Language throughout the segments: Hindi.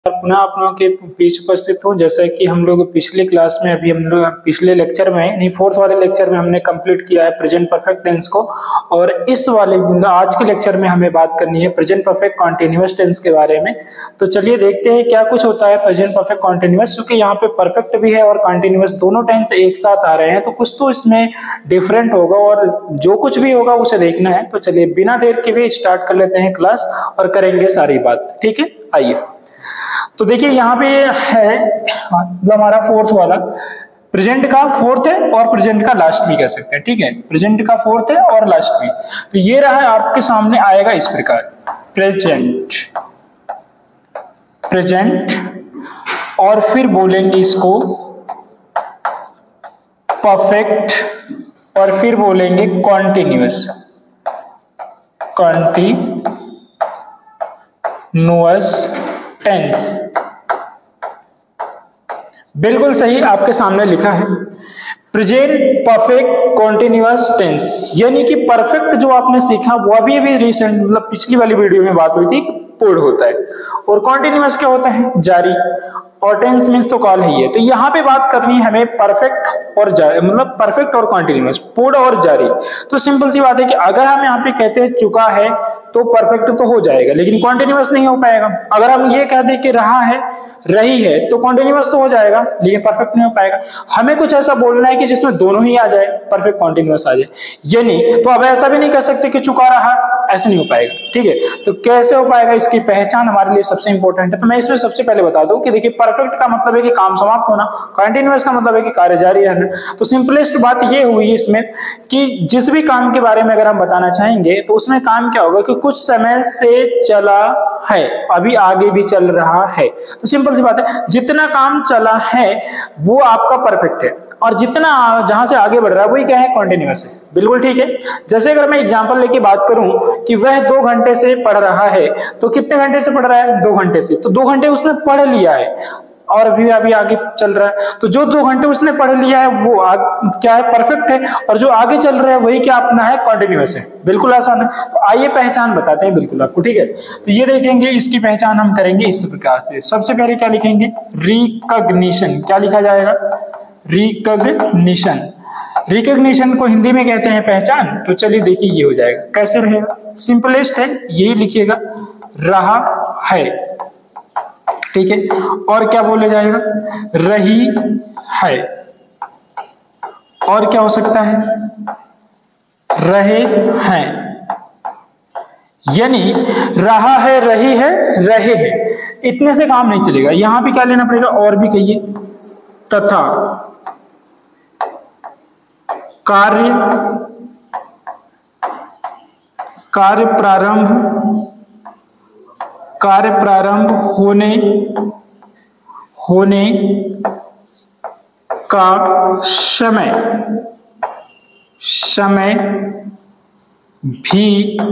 पुनः आप लोगों के बीच उपस्थित हूँ। जैसा कि हम लोग पिछले क्लास में अभी हम लोग पिछले लेक्चर में नहीं फोर्थ वाले लेक्चर में हमने कंप्लीट किया है प्रेजेंट परफेक्ट टेंस को, और इस वाले आज के लेक्चर में हमें बात करनी है प्रेजेंट परफेक्ट कॉन्टिन्यूअस टेंस के बारे में। तो चलिए देखते हैं क्या कुछ होता है प्रेजेंट परफेक्ट कॉन्टिन्यूअस, क्योंकि यहाँ पे परफेक्ट भी है और कॉन्टिन्यूअस दोनों टेंस एक साथ आ रहे हैं, तो कुछ तो इसमें डिफरेंट होगा और जो कुछ भी होगा उसे देखना है। तो चलिए बिना देर के भी स्टार्ट कर लेते हैं क्लास और करेंगे सारी बात, ठीक है। आइए तो देखिए यहाँ पे है मतलब हमारा फोर्थ वाला, प्रेजेंट का फोर्थ है और प्रेजेंट का लास्ट भी कह सकते हैं, ठीक है। प्रेजेंट का फोर्थ है और लास्ट भी, तो ये रहा आपके सामने आएगा इस प्रकार प्रेजेंट, प्रेजेंट और फिर बोलेंगे इसको परफेक्ट और फिर बोलेंगे कॉन्टिन्यूअस, कॉन्टिन्यूअस टेंस। बिल्कुल सही आपके सामने लिखा है प्रेजेंट परफेक्ट कॉन्टिन्यूअस टेंस, यानी कि परफेक्ट जो आपने सीखा वो अभी रिसेंट मतलब पिछली वाली वीडियो में बात हुई थी कि पूर्ण होता है, और कॉन्टिन्यूअस क्या होता है जारी, और टेंस मींस तो कॉल ही है। तो यहाँ पे बात करनी है हमें परफेक्ट और जारी, मतलब परफेक्ट और कॉन्टिन्यूअस, पूर्ण और जारी। तो सिंपल सी बात है कि अगर हम यहाँ पे कहते हैं चुका है तो परफेक्ट तो हो जाएगा, लेकिन कॉन्टिन्यूअस नहीं हो पाएगा। अगर हम ये कह दें कि रहा है रही है तो कॉन्टिन्यूअस तो हो जाएगा लेकिन परफेक्ट नहीं हो पाएगा। हमें कुछ ऐसा बोलना है कि जिसमें दोनों ही आ जाए, परफेक्ट कॉन्टिन्यूअस आ जाए, ये नहीं। तो अब ऐसा भी नहीं कह सकते कि चुका रहा, ऐसे नहीं हो पाएगा, ठीक है। तो कैसे हो पाएगा, इसकी पहचान हमारे लिए सबसे इंपॉर्टेंट है। तो मैं इसमें सबसे पहले बता दूं कि देखिए परफेक्ट का मतलब है कि काम समाप्त होना, कॉन्टिन्यूअस का मतलब है कि कार्य जारी रहना। तो सिंपलेस्ट बात ये हुई इसमें कि जिस भी काम के बारे में अगर हम बताना चाहेंगे तो उसमें काम क्या होगा कि कुछ समय से चला है, अभी आगे भी चल रहा है। तो सिंपल सी बात है, जितना काम चला है वो आपका परफेक्ट है, और जितना जहां से आगे बढ़ रहा है वही क्या है, कॉन्टिन्यूअस है। बिल्कुल ठीक है। जैसे अगर मैं एग्जांपल लेके बात करूं कि वह 2 घंटे से पढ़ रहा है, तो कितने घंटे से पढ़ रहा है, 2 घंटे से, तो 2 घंटे उसने पढ़ लिया है और अभी आगे चल रहा है। तो जो 2 घंटे उसने पढ़ लिया है वो क्या है, परफेक्ट है, और जो आगे चल रहा है वही क्या अपना है, कॉन्टिन्यूअस है। बिल्कुल आसान है। तो आइए पहचान बताते हैं बिल्कुल आपको, ठीक है। तो ये देखेंगे, इसकी पहचान हम करेंगे इस प्रकार से। सबसे पहले क्या लिखेंगे, रिकॉग्निशन। क्या लिखा जाएगा, रिकॉग्निशन। रिकॉग्निशन को हिंदी में कहते हैं पहचान। तो चलिए देखिए ये हो जाएगा, कैसे रहेगा, सिंपलेस्ट है, यही लिखिएगा, रहा है, ठीक है। और क्या बोला जाएगा, रही है, और क्या हो सकता है, रहे हैं, यानी रहा है, रही है, रहे हैं। इतने से काम नहीं चलेगा, यहां पे क्या लेना पड़ेगा, और भी कहिए, तथा कार्य प्रारंभ होने का समय भी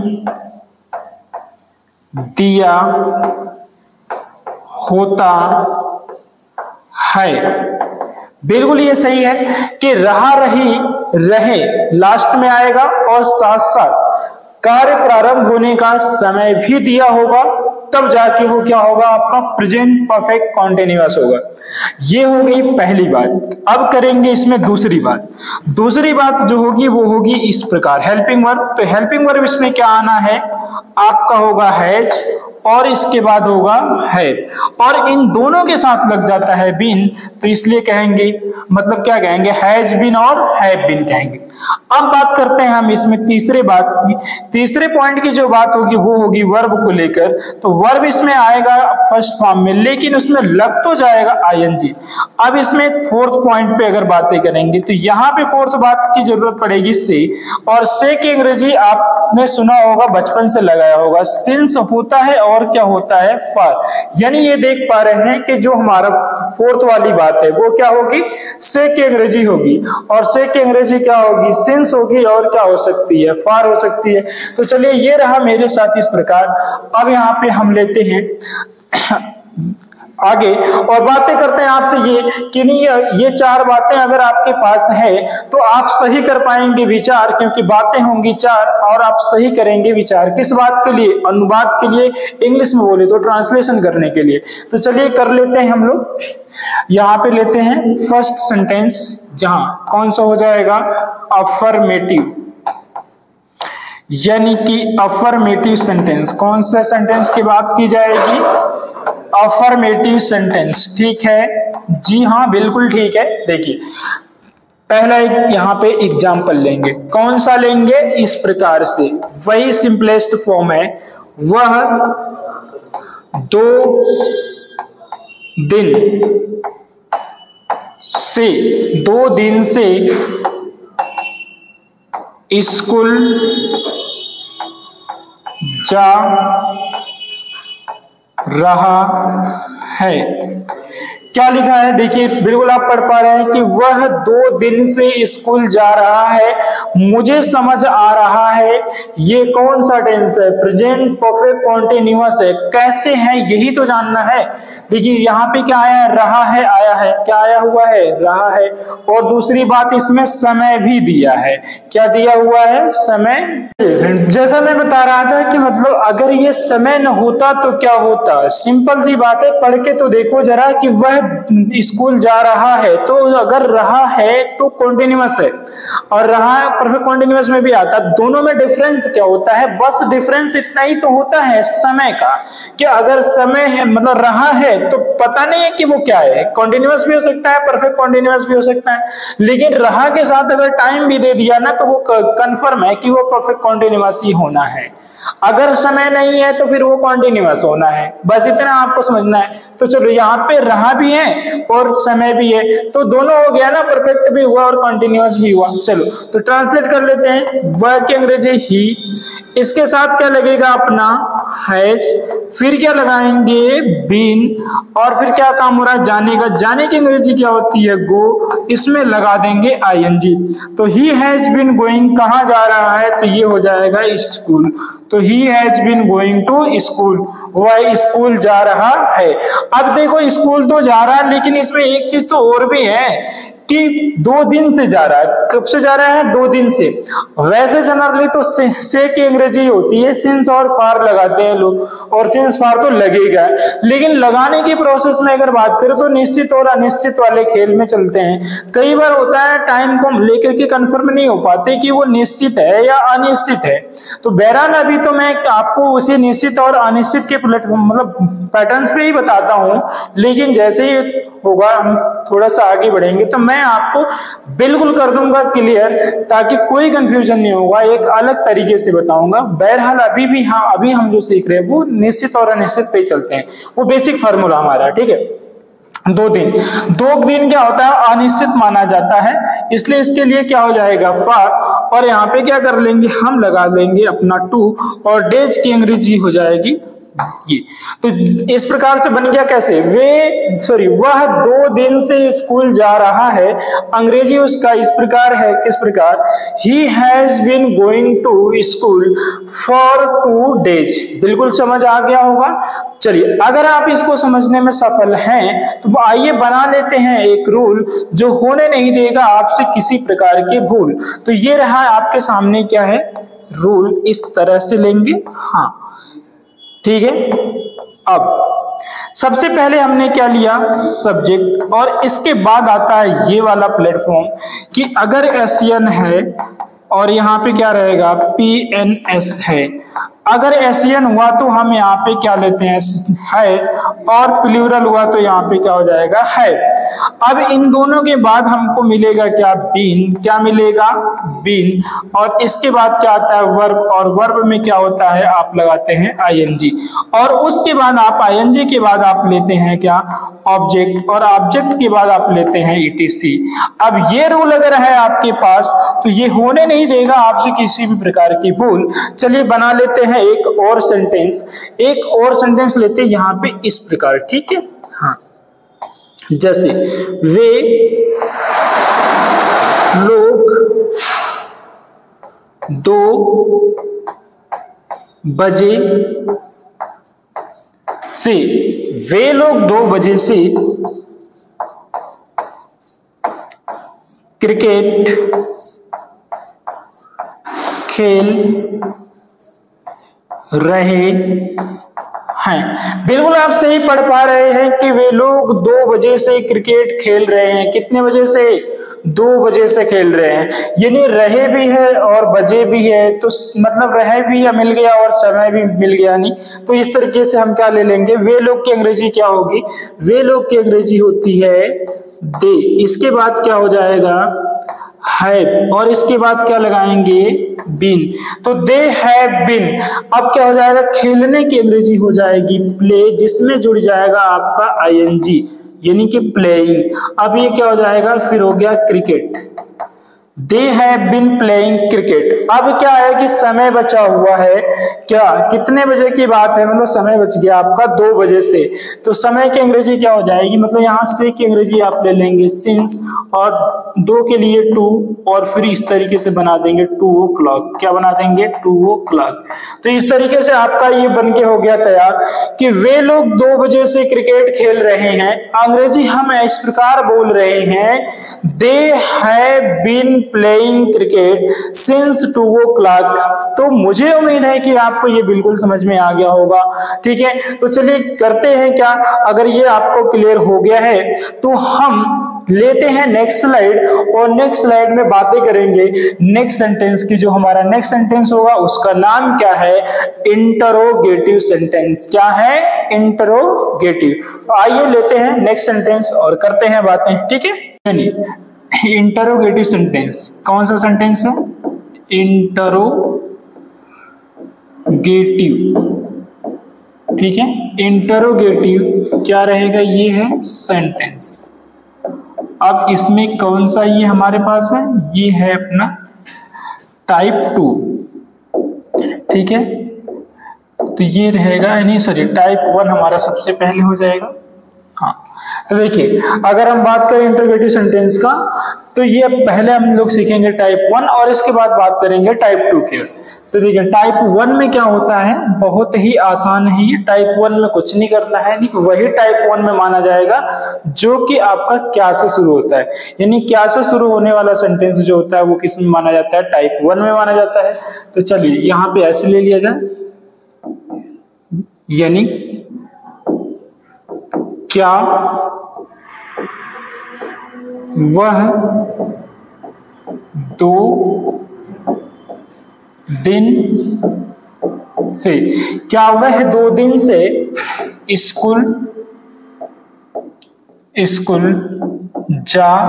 दिया होता है। बिल्कुल ये सही है कि रहा, रही, रहे लास्ट में आएगा, और साथ साथ कार्य प्रारंभ होने का समय भी दिया होगा, तब जाके वो क्या होगा, आपका प्रेजेंट परफेक्ट कॉन्टिन्यूअस होगा। ये हो गई पहली बात। अब करेंगे इसमें दूसरी बात। दूसरी बात जो होगी वो होगी इस प्रकार, हेल्पिंग वर्ब। तो हेल्पिंग वर्ब इसमें क्या आना है, आपका होगा हैज, और इसके बाद होगा है, और इन दोनों के साथ लग जाता है बीन, तो इसलिए कहेंगे, मतलब क्या कहेंगे, हैज बीन और हैव बीन कहेंगे। अब बात करते हैं हम इसमें तीसरे बात की। तीसरे पॉइंट की जो बात होगी वो होगी वर्ब को लेकर। तो वर्ब इसमें आएगा फर्स्ट फॉर्म में, लेकिन उसमें लग तो जाएगा आईएनजी। अब इसमें फोर्थ पॉइंट पे अगर बातें करेंगे तो यहाँ पे फोर्थ बात की जरूरत पड़ेगी से, और से की अंग्रेजी आपने सुना होगा, बचपन से लगाया होगा, सिंस होता है और क्या होता है, फॉर। यानी ये देख पा रहे हैं कि जो हमारा फोर्थ वाली बात है वो क्या होगी, से की अंग्रेजी होगी, और से की अंग्रेजी क्या होगी, सिंस होगी, और क्या हो सकती है, फॉर हो सकती है। तो चलिए ये रहा मेरे साथ इस प्रकार। अब यहाँ पे हम लेते हैं आगे और बातें करते हैं आपसे ये कि नहीं, ये 4 बातें अगर आपके पास है तो आप सही कर पाएंगे विचार, क्योंकि बातें होंगी 4 और आप सही करेंगे विचार। किस बात के लिए? अनुवाद के लिए, इंग्लिश में बोले तो ट्रांसलेशन करने के लिए। तो चलिए कर लेते हैं हम लोग। यहाँ पे लेते हैं फर्स्ट सेंटेंस, जहां कौन सा हो जाएगा? अफर्मेटिव, यानी कि अफर्मेटिव सेंटेंस। कौन सा सेंटेंस की बात की जाएगी? Affirmative sentence. ठीक है जी हाँ, बिल्कुल ठीक है। देखिए पहला एक यहाँ पे एग्जाम्पल लेंगे। कौन सा लेंगे? इस प्रकार से, वही सिंपलेस्ट फॉर्म है। वह 2 दिन से स्कूल जा रहा है। क्या लिखा है? देखिए बिल्कुल आप पढ़ पा रहे हैं कि वह 2 दिन से स्कूल जा रहा है, मुझे समझ आ रहा है। ये कौन सा टेंस है? प्रेजेंट परफेक्ट कॉन्टिन्यूअस है। कैसे है यही तो जानना है। देखिए यहाँ पे क्या आया है? रहा है आया है। क्या आया हुआ है? रहा है। और दूसरी बात, इसमें समय भी दिया है। क्या दिया हुआ है? समय। जैसा मैं बता रहा था कि मतलब अगर ये समय न होता तो क्या होता? सिंपल सी बात है, पढ़ के तो देखो जरा कि वह स्कूल जा रहा है, तो अगर रहा है तो कॉन्टिन्यूअस है, और रहा है परफेक्ट कॉन्टिन्यूअस में भी आता। दोनों में डिफरेंस क्या होता है? बस डिफरेंस इतना ही तो होता है समय का, कि अगर समय है मतलब रहा है तो पता नहीं है कि वो क्या है। कॉन्टिन्यूअस भी हो सकता है, परफेक्ट कॉन्टिन्यूअस भी हो सकता है, लेकिन रहा के साथ अगर टाइम भी दे दिया ना तो वो कंफर्म है कि वो परफेक्ट कॉन्टिन्यूअस ही होना है। अगर समय नहीं है तो फिर वो कॉन्टिन्यूअस होना है। बस इतना आपको समझना है। तो चलो यहाँ पे रहा भी है और समय भी है, तो दोनों हो गया ना, परफेक्ट भी हुआ और कॉन्टिन्यूअस भी हुआ। चलो तो ट्रांसलेट कर लेते हैं। वह की अंग्रेजी ही, इसके साथ क्या लगेगा अपना? हैज। फिर क्या लगाएंगे? बीन। और फिर क्या काम हो रहा है? जाने का। जाने की अंग्रेजी क्या होती है? गो। इसमें लगा देंगे आईएनजी। तो ही हैज बीन गोइंग, कहाँ जा रहा है? तो ये हो जाएगा स्कूल। तो he has been going to school, वह स्कूल जा रहा है। अब देखो स्कूल तो जा रहा है, लेकिन इसमें एक चीज तो और भी है कि 2 दिन से जा रहा है। कब से जा रहा है? 2 दिन से। वैसे जनरली तो से की अंग्रेजी होती है सिंस और फार लगाते हैं लोग, और सिंस फार तो लगेगा, लेकिन लगाने की प्रोसेस में अगर बात करें तो निश्चित और अनिश्चित वाले खेल में चलते हैं। कई बार होता है टाइम को लेकर के कंफर्म नहीं हो पाते कि वो निश्चित है या अनिश्चित है। तो बहरहाल अभी तो मैं आपको उसी निश्चित और अनिश्चित के मतलब पैटर्न्स पे ही बताता हूं, लेकिन जैसे ही होगा हम थोड़ा सा आगे बढ़ेंगे तो मैं आपको बिल्कुल कर दूंगा क्लियर, ताकि कोई कंफ्यूजन नहीं होगा। एक अलग तरीके से बताऊंगा। बहरहाल अभी भी हाँ, अभी हम जो सीख रहे हैं वो निश्चित और अनिश्चित पे चलते हैं। वो बेसिक फार्मूला हमारा, ठीक है। 2 दिन, 2 दिन क्या होता है? अनिश्चित माना जाता है, इसलिए इसके लिए क्या हो जाएगा? फार। और यहाँ पे क्या कर लेंगे? हम लगा लेंगे अपना टू, और डेज की अंग्रेजी हो जाएगी ये। तो इस प्रकार से बन गया कैसे? वह 2 दिन से स्कूल जा रहा है। अंग्रेजी उसका इस प्रकार है, किस प्रकार? He has been going to school for 2 days। बिल्कुल समझ आ गया होगा। चलिए अगर आप इसको समझने में सफल हैं तो आइए बना लेते हैं एक रूल जो होने नहीं देगा आपसे किसी प्रकार की भूल। तो ये रहा आपके सामने, क्या है रूल, इस तरह से लेंगे। हाँ ठीक है। अब सबसे पहले हमने क्या लिया? सब्जेक्ट, और इसके बाद आता है ये वाला प्लेटफॉर्म कि अगर एसएन है और यहाँ पे क्या रहेगा? पीएनएस है। अगर एसएन हुआ तो हम यहाँ पे क्या लेते हैं? हैज। और प्लूरल हुआ तो यहाँ पे क्या हो जाएगा? है। अब इन दोनों के बाद हमको मिलेगा क्या? बीन। क्या मिलेगा? बीन। और इसके बाद क्या आता है? वर्ब, और वर्ब में क्या होता है? आप लगाते हैं आईएनजी, और उसके बाद आप आईएनजी के बाद आप लेते हैं क्या? ऑब्जेक्ट, और ऑब्जेक्ट के बाद आप लेते हैं ईटीसी। अब ये रूल अगर है आपके पास तो ये होने नहीं देगा आपसे किसी भी प्रकार की भूल। चलिए बना लेते हैं एक और सेंटेंस। एक और सेंटेंस लेते हैं यहाँ पे इस प्रकार, ठीक है। हाँ जैसे वे लोग 2 बजे से वे लोग 2 बजे से क्रिकेट खेल रहे हैं। बिल्कुल आप सही पढ़ पा रहे हैं कि वे लोग 2 बजे से क्रिकेट खेल रहे हैं। कितने बजे से? 2 बजे से खेल रहे हैं, यानी रहे भी है और बजे भी है, तो मतलब रहे भी या मिल गया और समय भी मिल गया नहीं। तो इस तरीके से हम क्या ले लेंगे, वे लोग की अंग्रेजी क्या होगी? वे लोग की अंग्रेजी होती है दे। इसके बाद क्या हो जाएगा? हैव, और इसके बाद क्या लगाएंगे? बीन। तो दे हैव बीन। अब क्या हो जाएगा? खेलने की अंग्रेजी हो जाएगी प्ले, जिसमें जुड़ जाएगा आपका आईएनजी, यानी कि प्लेइंग। अब ये क्या हो जाएगा? फिर हो गया cricket. They have been playing cricket. अब क्या है कि समय बचा हुआ है, क्या कितने बजे की बात है, मतलब समय बच गया आपका 2 बजे से, तो समय की अंग्रेजी क्या हो जाएगी? मतलब यहाँ से की अंग्रेजी आप ले लेंगे सिंस, और 2 के लिए 2, और फिर इस तरीके से बना देंगे 2 o'clock। क्या बना देंगे? 2 o'clock। तो इस तरीके से आपका ये बन के हो गया तैयार कि वे लोग 2 बजे से क्रिकेट खेल रहे हैं। अंग्रेजी हम इस प्रकार बोल रहे हैं, they have been playing cricket since 2 o'clock। तो मुझे उम्मीद है कि आपको ये बिल्कुल समझ में आ गया होगा। ठीक है, तो चलिए करते हैं क्या, अगर ये आपको क्लियर हो गया है तो हम लेते हैं नेक्स्ट स्लाइड, और नेक्स्ट स्लाइड में बातें करेंगे नेक्स्ट सेंटेंस की। जो हमारा नेक्स्ट सेंटेंस होगा उसका नाम क्या है? Interrogative sentence. क्या है? इंटरोगेटिव। आइए लेते हैं नेक्स्ट सेंटेंस और करते हैं बातें। ठीक है, इंटरोगेटिव सेंटेंस कौन सा सेंटेंस है? इंटरोगेटिव। ठीक है, इंटरोगेटिव क्या रहेगा? ये है सेंटेंस। अब इसमें कौन सा ये हमारे पास है? ये है अपना टाइप 2। ठीक है, तो ये रहेगा, यानी सॉरी टाइप 1 हमारा सबसे पहले हो जाएगा। हाँ, तो देखिए अगर हम बात करें इंटरोगेटिव सेंटेंस का, तो ये पहले हम लोग सीखेंगे टाइप 1 और इसके बाद बात करेंगे टाइप 2 के। तो देखिए टाइप 1 में क्या होता है, बहुत ही आसान है ये। टाइप 1 में कुछ नहीं करना है, वही टाइप 1 में माना जाएगा जो कि आपका क्या से शुरू होता है, यानी क्या से शुरू होने वाला सेंटेंस जो होता है वो किस में माना जाता है? टाइप 1 में माना जाता है। तो चलिए यहाँ पे ऐसे ले लिया जाए, यानी क्या वह 2 दिन से, क्या वह 2 दिन से स्कूल जा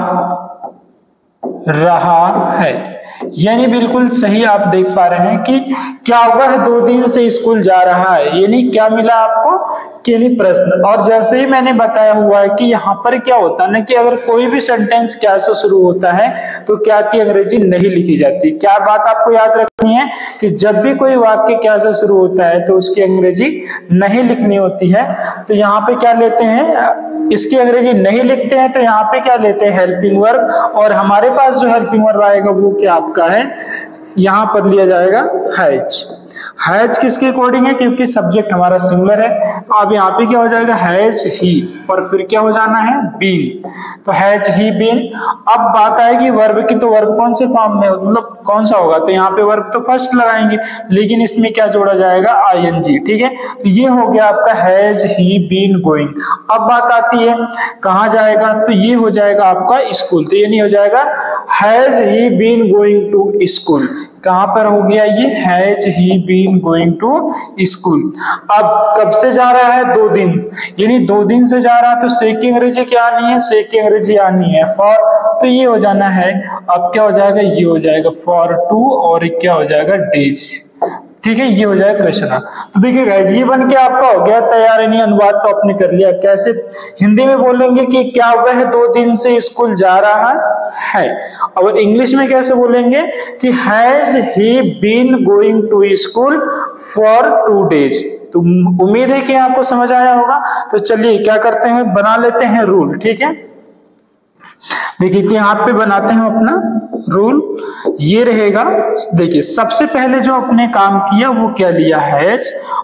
रहा है? यानी बिल्कुल सही आप देख पा रहे हैं कि क्या वह 2 दिन से स्कूल जा रहा है, यानी क्या मिला आपको? यानी प्रश्न। और जैसे ही मैंने बताया हुआ है कि यहाँ पर क्या होता है ना कि अगर कोई भी सेंटेंस क्या से शुरू होता है तो क्या की अंग्रेजी नहीं लिखी जाती। क्या बात आपको याद रखनी है कि जब भी कोई वाक्य क्या से शुरू होता है तो उसकी अंग्रेजी नहीं लिखनी होती है। तो यहाँ पे क्या लेते हैं, इसकी अंग्रेजी नहीं लिखते हैं, तो यहाँ पे क्या लेते हैं? Helping verb. और हमारे पास जो हेल्पिंग वर्ब आएगा वो क्या आपका है? यहाँ पर लिया जाएगा हैज। हैज किसके अकॉर्डिंग है? क्योंकि सब्जेक्ट हमारा सिंगुलर है। तो अब यहाँ पे क्या हो जाएगा? हैज ही, और फिर क्या हो जाना है? बीन। तो हैज ही बीन। अब बात आएगी वर्ब की, तो वर्ब कौन से फॉर्म में, मतलब कौन सा होगा? तो यहाँ पे वर्ब तो फर्स्ट लगाएंगे, लेकिन इसमें क्या जोड़ा जाएगा? आईएनजी। ठीक है, तो ये हो गया आपका हैज ही बीन गोइंग। अब बात आती है कहाँ जाएगा, तो ये हो जाएगा आपका स्कूल। तो ये नहीं हो जाएगा has he been going to school. कहां पर हो गया ये? Has he been going to school. अब कब से जा रहा है? 2 दिन, यानी 2 दिन से जा रहा है। तो से की अंग्रेजी क्या आनी है? से की अंग्रेजी आनी है फॉर। तो ये हो जाना है, अब क्या हो जाएगा? ये हो जाएगा फॉर 2, और क्या हो जाएगा? डेज। ठीक है, ये हो जाएगा क्वेश्चन। तो देखिए गाइस, ये बन के आपका हो गया तैयार, यानी अनुवाद तो आपने कर लिया। कैसे हिंदी में बोलेंगे कि क्या वह 2 दिन से स्कूल जा रहा है, और इंग्लिश में कैसे बोलेंगे कि has he been going to school for 2 days। तो उम्मीद है कि आपको समझ आया होगा। तो चलिए क्या करते हैं, बना लेते हैं रूल। ठीक है, देखिए कि यहाँ पे बनाते हैं अपना रूल। ये रहेगा, देखिए सबसे पहले जो अपने काम किया वो क्या लिया? हैज,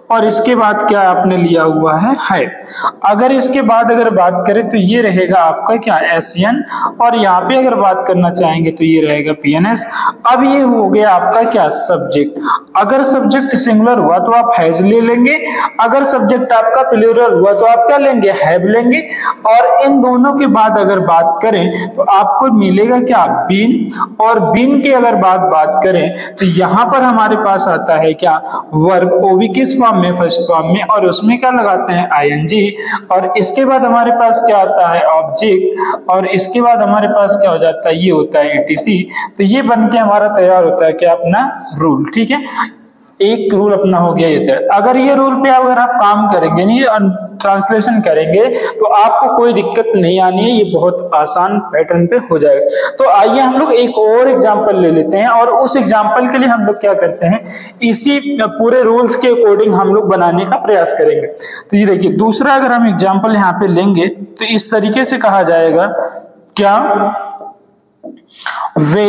और इसके बाद क्या आपने लिया हुआ है हैव। अगर इसके बाद अगर बात करें तो ये रहेगा आपका क्या एसएन, और यहाँ पे अगर बात करना चाहेंगे तो ये रहेगा पीएनएस। अब ये हो गया आपका क्या सब्जेक्ट। अगर सब्जेक्ट सिंगुलर हुआ तो आप हैज ले लेंगे, अगर सब्जेक्ट आपका प्लूरल हुआ तो आप क्या लेंगे हैव लेंगे। और इन दोनों के बाद अगर बात करें तो आपको मिलेगा क्या बीन, और बीन की अगर बात करें तो यहाँ पर हमारे पास आता है क्या वर्ब, वो भी किस फॉर्म में फर्स्ट फॉर्म में, और उसमें क्या लगाते हैं आईएनजी। और इसके बाद हमारे पास क्या आता है ऑब्जेक्ट, और इसके बाद हमारे पास क्या हो जाता है ये होता है एटीसी। तो ये बन के हमारा तैयार होता है क्या अपना रूल। ठीक है, एक रूल अपना हो गया ये तैयार। अगर ये रूल पे अगर आप काम करेंगे नहीं ट्रांसलेशन करेंगे तो आपको कोई दिक्कत नहीं आनी है, ये बहुत आसान पैटर्न पे हो जाएगा। तो आइए हम लोग एक और एग्जांपल ले लेते हैं, और उस एग्जांपल के लिए हम लोग क्या करते हैं इसी पूरे रूल्स के अकॉर्डिंग हम लोग बनाने का प्रयास करेंगे। तो ये देखिए दूसरा अगर हम एग्जांपल यहाँ पे लेंगे तो इस तरीके से कहा जाएगा क्या वे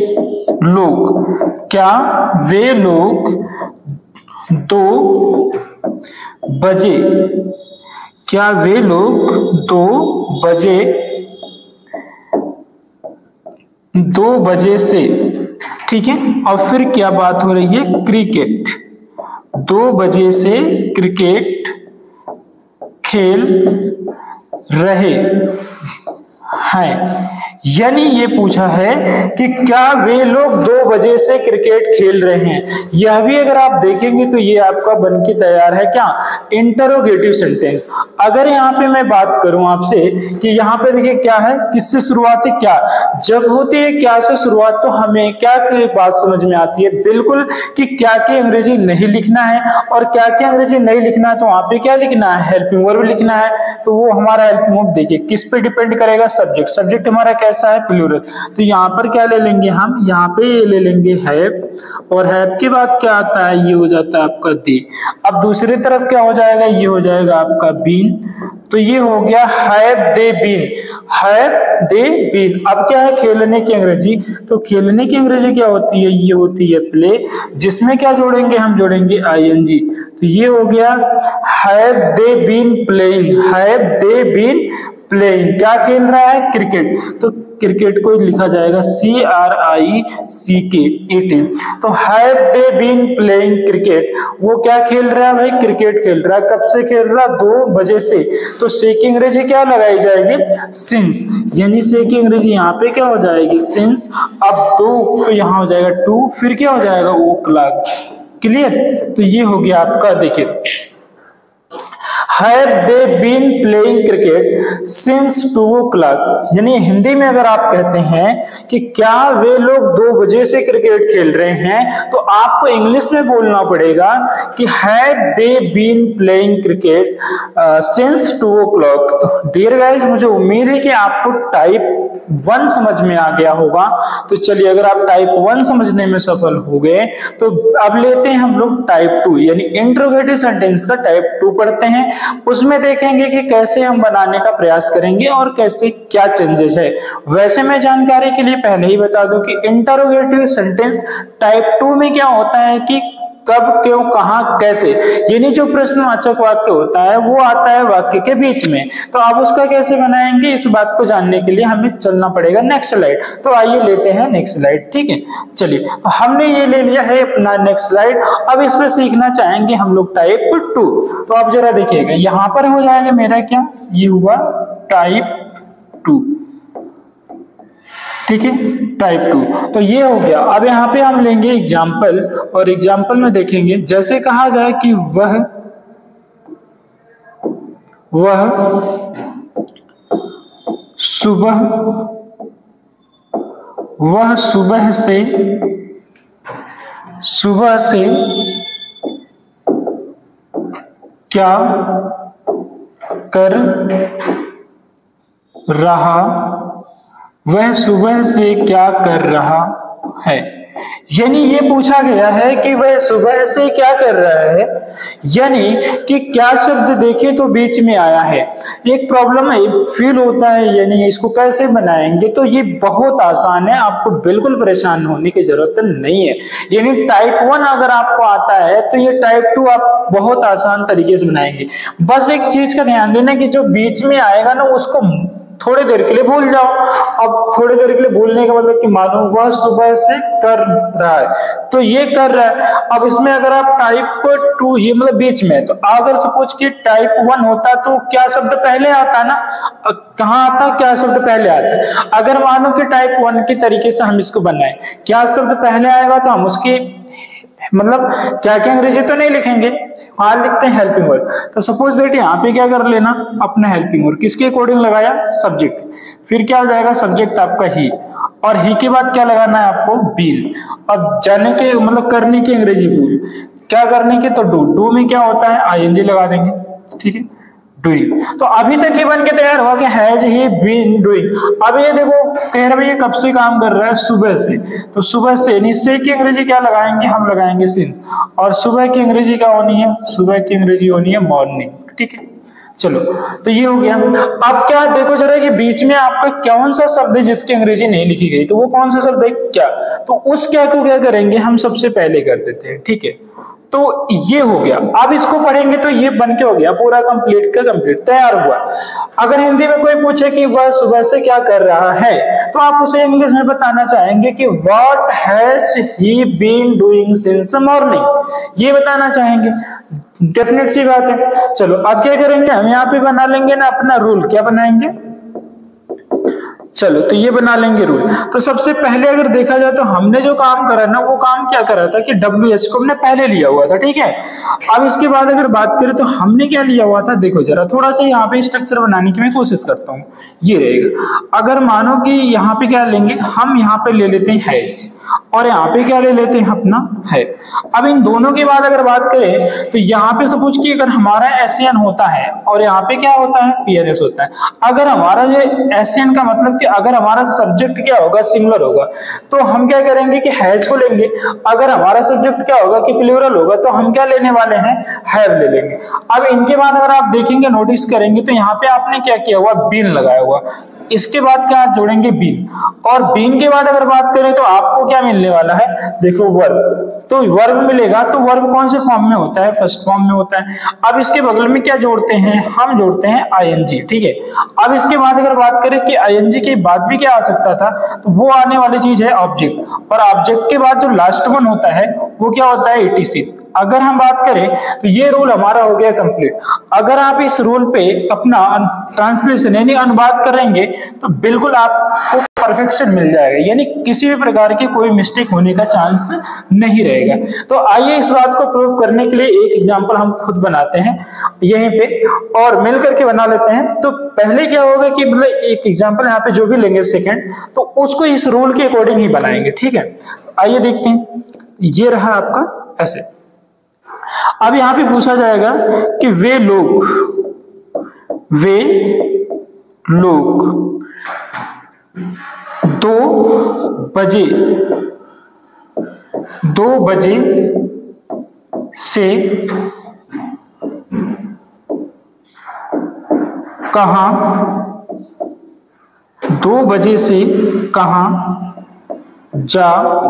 लोग, क्या वे लोग 2 बजे, क्या वे लोग 2 बजे 2 बजे से, ठीक है। और फिर क्या बात हो रही है क्रिकेट, 2 बजे से क्रिकेट खेल रहे हैं। यानी ये पूछा है कि क्या वे लोग 2 बजे से क्रिकेट खेल रहे हैं। यह भी अगर आप देखेंगे तो ये आपका बनके तैयार है क्या इंटरोगेटिव सेंटेंस। अगर यहाँ पे मैं बात करूं आपसे कि यहाँ पे देखिए क्या है, किससे शुरुआत है क्या, जब होती है क्या से शुरुआत तो हमें क्या बात समझ में आती है बिल्कुल कि क्या की अंग्रेजी नहीं लिखना है, और क्या की अंग्रेजी नहीं लिखना है तो वहां पे क्या लिखना है हेल्पिंग वर्ब लिखना है। तो वो हमारा हेल्पिंग वर्ब देखिए किस पे डिपेंड करेगा सब्जेक्ट, सब्जेक्ट हमारा कैसा है प्लूरल। तो यहाँ पर क्या ले लेंगे हम, यहाँ पे ये ले लेंगे हैव, और हैव के बाद क्या आता है ये हो जाता है आपका दे। अब दूसरी तरफ क्या हो जाएगा ये हो जाएगा आपका बीन। तो ये हो गया have they been, have they been. अब क्या है खेलने की अंग्रेजी, तो खेलने की अंग्रेजी क्या होती है ये होती है प्ले, जिसमें क्या जोड़ेंगे हम जोड़ेंगे आईएनजी। तो ये हो गया have they been playing, have they been playing, क्या खेल रहा है क्रिकेट। तो क्रिकेट को लिखा जाएगा CRICK। तो have they been playing cricket, वो क्या खेल रहा है भाई क्रिकेट खेल रहा है। कब से खेल रहा है 2 बजे से। तो से की अंग्रेजी क्या लगाई जाएगी सिंस, यानी से की अंग्रेजी यहाँ पे क्या हो जाएगी सिंस। अब 2 तो यहाँ हो जाएगा 2, फिर क्या हो जाएगा ओ क्लॉक। क्लियर, तो ये हो गया आपका देखिए Have they been playing cricket since 2 o'clock। यानी हिंदी में अगर आप कहते हैं कि क्या वे लोग 2 बजे से क्रिकेट खेल रहे हैं तो आपको इंग्लिश में बोलना पड़ेगा कि Have they been playing cricket since 2 o'clock। तो डियर गाइस मुझे उम्मीद है कि आपको टाइप 1 समझ में आ गया होगा। तो चलिए अगर आप टाइप 1 समझने में सफल हो गए तो अब लेते हैं हम लोग टाइप 2 यानी इंट्रोगेटिव सेंटेंस का टाइप 2 पढ़ते हैं। उसमें देखेंगे कि कैसे हम बनाने का प्रयास करेंगे और कैसे क्या चेंजेस है। वैसे मैं जानकारी के लिए पहले ही बता दूं कि इंटरोगेटिव सेंटेंस टाइप 2 में क्या होता है कि कब क्यों कहां कैसे, यानी जो प्रश्नवाचक वाक्य होता है वो आता है वाक्य के बीच में। तो आप उसका कैसे बनाएंगे इस बात को जानने के लिए हमें चलना पड़ेगा नेक्स्ट स्लाइड। तो आइए लेते हैं नेक्स्ट स्लाइड। ठीक है चलिए, तो हमने ये ले लिया है अपना नेक्स्ट स्लाइड। अब इसमें सीखना चाहेंगे हम लोग टाइप 2। तो आप जरा देखिएगा यहाँ पर हो जाएगा मेरा क्या ये हुआ टाइप 2। ठीक है टाइप 2 तो ये हो गया। अब यहाँ पे हम लेंगे एग्जाम्पल और एग्जाम्पल में देखेंगे जैसे कहा जाए कि वह सुबह से क्या कर रहा, वह सुबह से क्या कर रहा है। यानी ये पूछा गया है कि वह सुबह से क्या कर रहा है, यानी कि क्या शब्द देखे तो बीच में आया है। एक प्रॉब्लम है, फील होता है, यानी इसको कैसे बनाएंगे, तो ये बहुत आसान है, आपको बिल्कुल परेशान होने की जरूरत नहीं है। यानी टाइप 1 अगर आपको आता है तो ये टाइप 2 आप बहुत आसान तरीके से बनाएंगे। बस एक चीज का ध्यान देना कि जो बीच में आएगा ना उसको थोड़ी देर के लिए भूल जाओ। अब थोड़ी देर के लिए भूलने का मतलब कि मानो वह सुबह से कर रहा है, तो ये कर रहा है। अब इसमें अगर आप टाइप 2, ये मतलब बीच में है, तो अगर सपोज कि टाइप 1 होता तो क्या शब्द पहले आता ना, कहाँ आता, क्या शब्द पहले आता। अगर मानो कि टाइप 1 के तरीके से हम इसको बनाए, क्या शब्द पहले आएगा तो हम उसकी मतलब क्या क्या अंग्रेजी तो नहीं लिखेंगे, वहां लिखते हैं हेल्पिंग वर्ब। तो सपोज दैट यहाँ पे क्या कर लेना, अपना हेल्पिंग वर्ब किसके अकॉर्डिंग लगाया, सब्जेक्ट, फिर क्या हो जाएगा सब्जेक्ट आपका ही, और ही के बाद क्या लगाना है आपको, बीन। अब जाने के मतलब करने की अंग्रेजी भूल, क्या करने के, तो डू में क्या होता है आईएनजी लगा देंगे, ठीक है, डूइंग। तो अभी तक ये बन के तैयार हुआ कि हैज ही बीन डूइंग। अब ये देखो कह रहे ये कब से काम कर रहा है, सुबह से, तो सुबह से निश्चय की अंग्रेजी क्या लगाएंगे, हम लगाएंगे सिंस, और सुबह की अंग्रेजी क्या होनी है, सुबह की अंग्रेजी होनी है मॉर्निंग, ठीक है। चलो तो ये हो गया। अब क्या देखो जरा कि बीच में आपका कौन सा शब्द है जिसकी अंग्रेजी नहीं लिखी गई, तो वो कौन सा शब्द है, क्या, तो उस क्या को क्या करेंगे हम सबसे पहले कर देते हैं, ठीक है। तो ये हो गया। अब इसको पढ़ेंगे तो ये बन के हो गया पूरा कंप्लीट का कंप्लीट तैयार हुआ। अगर हिंदी में कोई पूछे कि वह सुबह से क्या कर रहा है, तो आप उसे इंग्लिश में बताना चाहेंगे कि what has he been doing since morning, ये बताना चाहेंगे, डेफिनेट सी बात है। चलो अब क्या करेंगे, हम यहाँ पे बना लेंगे ना अपना रूल, क्या बनाएंगे, चलो तो ये बना लेंगे रूल। तो सबसे पहले अगर देखा जाए तो हमने जो काम करा ना, वो काम क्या करा था कि WH को हमने पहले लिया हुआ था, ठीक है। अब इसके बाद अगर बात करें तो हमने क्या लिया हुआ था, देखो जरा थोड़ा सा यहाँ पे स्ट्रक्चर बनाने की मैं कोशिश करता हूँ, ये रहेगा। अगर मानो कि यहाँ पे क्या लेंगे, हम यहाँ पे ले लेते हैं हैज, और यहाँ पे क्या ले लेते हैं अपना है। अब इन दोनों के बाद अगर बात करें तो यहाँ पे सपोज कि अगर हमारा एसएन होता है और यहाँ पे क्या होता है, पीएनएस होता है। अगर हमारा ये एसएन का मतलब कि अगर हमारा सब्जेक्ट क्या होगा, सिंगुलर होगा, तो हम क्या करेंगे कि हैज को लेंगे। अगर हमारा सब्जेक्ट क्या होगा कि प्लूरल होगा, तो हम क्या लेने वाले हैं, हैव ले लेंगे। अब इनके बाद अगर आप देखेंगे, नोटिस करेंगे तो यहाँ पे आपने क्या किया हुआ, बीन लगाया हुआ। इसके बाद क्या जोड़ेंगे, बीन, और बीन के बाद अगर बात करें तो आपको क्या मिलने वाला है, देखो वर्ब। तो वर्ब मिलेगा, तो वर्ब कौन से फॉर्म में होता है, फर्स्ट फॉर्म में होता है। अब इसके बगल में क्या जोड़ते हैं, हम जोड़ते हैं आईएनजी, ठीक है। अब इसके बाद अगर बात करें कि आईएनजी के बाद भी क्या आ सकता था, तो वो आने वाली चीज है ऑब्जेक्ट, और ऑब्जेक्ट के बाद जो लास्ट वन होता है वो क्या होता है, ETC। अगर हम बात करें तो ये रूल हमारा हो गया कंप्लीट। अगर आप इस रूल पे अपना ट्रांसलेशन यानी अनुवाद करेंगे तो बिल्कुल आपको परफेक्शन मिल जाएगा, यानी किसी भी प्रकार की कोई मिस्टेक होने का चांस नहीं रहेगा। तो आइए इस बात को प्रूव करने के लिए एक एग्जांपल हम खुद बनाते हैं यहीं पे, और मिल करके बना लेते हैं। तो पहले क्या होगा कि मतलब एक एग्जांपल यहाँ पे जो भी लेंगे सेकंड, तो उसको इस रूल के अकॉर्डिंग ही बनाएंगे, ठीक है। आइए देखते हैं, ये रहा आपका ऐसे। अब यहां पे पूछा जाएगा कि वे लोग 2 बजे से कहां, 2 बजे से कहां जा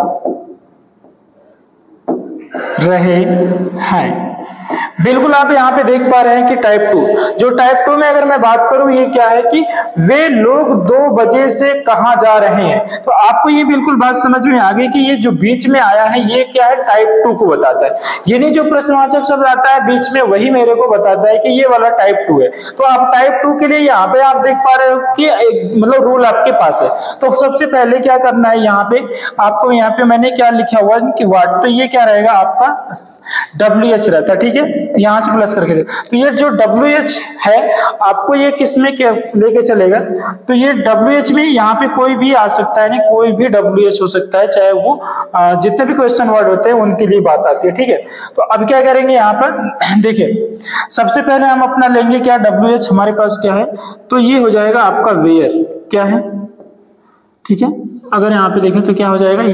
रहे हैं। बिल्कुल आप यहाँ पे देख पा रहे हैं कि टाइप 2, जो टाइप 2 में अगर मैं बात करूं, ये क्या है कि वे लोग 2 बजे से कहां जा रहे हैं। तो आपको ये बिल्कुल बात समझ में आ गई कि ये जो बीच में आया है ये क्या है, टाइप 2 को बताता है। यानी जो प्रश्नवाचक शब्द आता है बीच में, वही मेरे को बताता है कि ये वाला टाइप 2 है। तो आप टाइप 2 के लिए यहाँ पे आप देख पा रहे हो कि एक मतलब रूल आपके पास है। तो सबसे पहले क्या करना है, यहाँ पे आपको, यहाँ पे मैंने क्या लिखा हुआ कि व्हाट, तो ये क्या रहेगा आपका WH रहता है, ठीक है। यहां से प्लस करके दे, तो ये जो WH है आपको ये किस में लेके चलेगा, तो ये WH में यहाँ पे कोई भी आ सकता है, नहीं कोई भी WH हो सकता है, चाहे वो जितने भी क्वेश्चन वर्ड होते हैं उनके लिए बात आती है, ठीक है। तो अब क्या करेंगे यहाँ पर, देखिए सबसे पहले हम अपना लेंगे क्या, WH हमारे पास क्या है, तो ये हो जाएगा आपका वेयर, क्या है, ठीक है। अगर यहाँ पे देखें तो क्या हो जाएगा, ये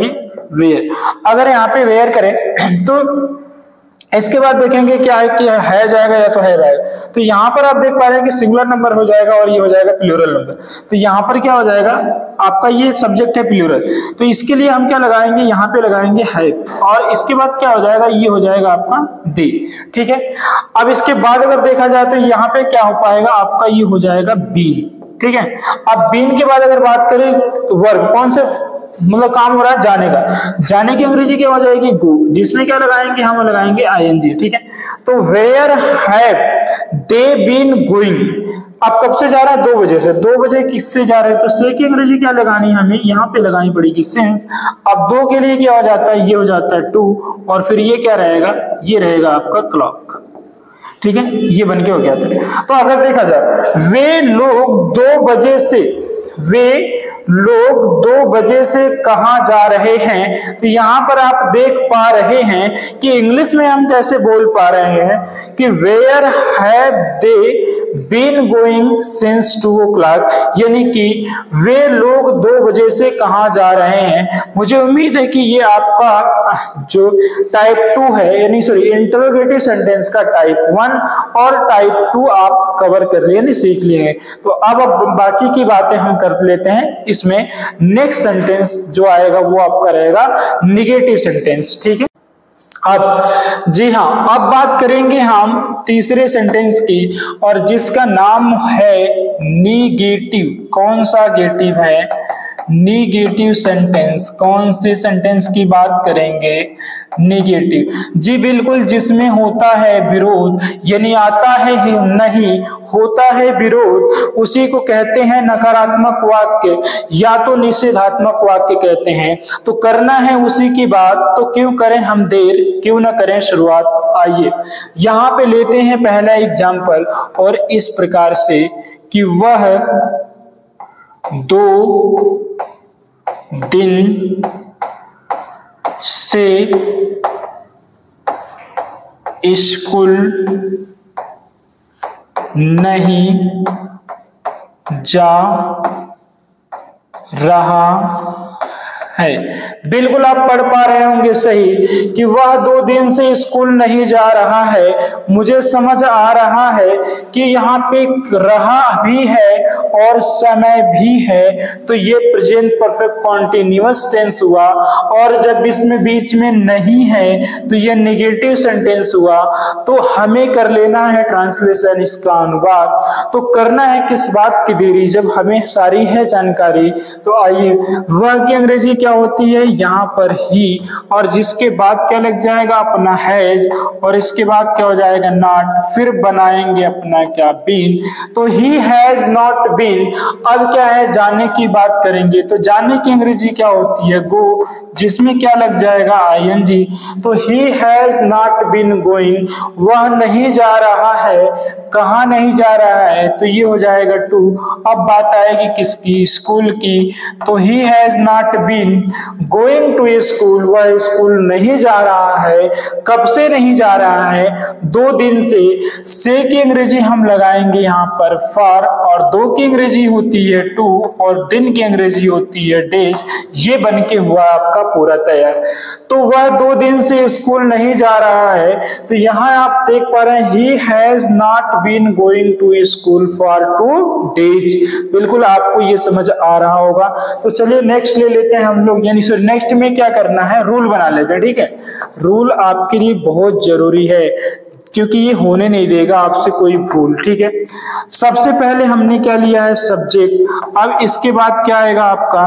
वेयर। अगर यहाँ पे वेयर करें तो इसके बाद देखेंगे क्या है कि है जाएगा या तो है जाएगा। तो यहाँ पर आप देख पा रहे हैं कि सिंगुलर नंबर हो जाएगा और ये हो जाएगा प्लूरल नंबर। तो यहाँ पर क्या हो जाएगा, आपका ये सब्जेक्ट है प्लूरल, तो इसके लिए हम क्या लगाएंगे, यहाँ पे लगाएंगे है, और इसके बाद क्या हो जाएगा, ये हो जाएगा आपका दे। ठीक है, अब इसके बाद अगर देखा जाए तो यहाँ पे क्या हो पाएगा, आपका ये हो जाएगा बीन। ठीक है, अब बीन के बाद अगर बात करें तो वर्ब कौन से मतलब काम हो रहा है, जाने का। जाने की अंग्रेजी क्या हो जाएगी, गो, जिसमें क्या लगाएंगे, हम लगाएंगे आईएनजी। ठीक है, तो where have they been going, अब कब से जा रहा है, 2 बजे से। 2 बजे किससे जा रहे हैं, तो से की अंग्रेजी क्या लगानी है, हमें यहाँ पे लगानी पड़ेगी सिंस। अब 2 के लिए क्या हो जाता है, ये हो जाता है 2, और फिर ये क्या रहेगा, ये रहेगा आपका क्लॉक। ठीक है, ये बन के हो गया था। तो अगर देखा जाए वे लोग 2 बजे से, वे लोग 2 बजे से कहां जा रहे हैं, तो यहां पर आप देख पा रहे हैं कि इंग्लिश में हम कैसे बोल पा रहे हैं कि where have they been going since 2 o'clock, यानी कि वे लोग 2 बजे से कहां जा रहे हैं। मुझे उम्मीद है कि ये आपका जो टाइप 2 है, यानी सॉरी इंटरोगेटिव सेंटेंस का टाइप 1 और टाइप 2 आप कवर कर लिए, यानी सीख लिए हैं। तो अब बाकी की बातें हम कर लेते हैं। इसमें नेक्स्ट सेंटेंस जो आएगा वो आपका रहेगा निगेटिव सेंटेंस। ठीक है, अब जी हाँ, अब बात करेंगे हम तीसरे सेंटेंस की, और जिसका नाम है निगेटिव। कौन सा गेटिव है, निगेटिव सेंटेंस। कौन से सेंटेंस की बात करेंगे, निगेटिव। जी बिल्कुल, जिसमें होता है विरोध, यानी आता है नहीं, होता है विरोध, उसी को कहते हैं नकारात्मक वाक्य या तो निषेधात्मक वाक्य कहते हैं। तो करना है उसी की बात, तो क्यों करें हम देर, क्यों ना करें शुरुआत। आइए यहाँ पे लेते हैं पहला एग्जाम्पल, और इस प्रकार से कि वह 2 दिन से स्कूल नहीं जा रहा है। बिल्कुल आप पढ़ पा रहे होंगे सही कि वह 2 दिन से स्कूल नहीं जा रहा है। मुझे समझ आ रहा है कि यहाँ पे रहा भी है और समय भी है, तो ये प्रेजेंट परफेक्ट कॉन्टिन्यूअस टेंस हुआ। और जब इसमें बीच में नहीं है तो ये नेगेटिव सेंटेंस हुआ। तो हमें कर लेना है ट्रांसलेशन, इसका अनुवाद। तो करना है किस बात की देरी, जब हमें सारी है जानकारी। तो आइए, वह की अंग्रेजी क्या होती है, यहाँ पर ही, और जिसके बाद क्या लग जाएगा, अपना हैज, और इसके बाद क्या हो जाएगा, नॉट, फिर बनाएंगे अपना क्या, बीन। तो ही हैज नॉट बीन। अब क्या है, जाने की बात करेंगे। तो जाने की अंग्रेजी क्या होती है, गो, जिसमें क्या लग जाएगा, आईएनजी। तो he has not been going, वह नहीं जा रहा है, कहाँ नहीं जा रहा है, तो ये हो जाएगा टू। अब बात आएगी किसकी, स्कूल की। तो he has not been going to school, वह स्कूल नहीं जा रहा है। कब से नहीं जा रहा है, 2 दिन से की अंग्रेजी हम लगाएंगे यहाँ पर फॉर, और 2 की अंग्रेजी होती है 2, और दिन की अंग्रेजी होती है डेज। ये बन के हुआ आपका पूरा तैयार। तो वह 2 दिन से स्कूल नहीं जा रहा है, तो यहाँ आप देख पा रहे हैं he has not been going to school for 2 days. बिल्कुल आपको ये समझ आ रहा होगा। तो चलिए नेक्स्ट ले लेते हैं हम लोग, यानी सर नेक्स्ट में क्या करना है, रूल बना लेते हैं। ठीक है, रूल आपके लिए बहुत जरूरी है क्योंकि ये होने नहीं देगा आपसे कोई भूल। ठीक है, सबसे पहले हमने क्या लिया है, सब्जेक्ट। अब इसके बाद क्या आएगा आपका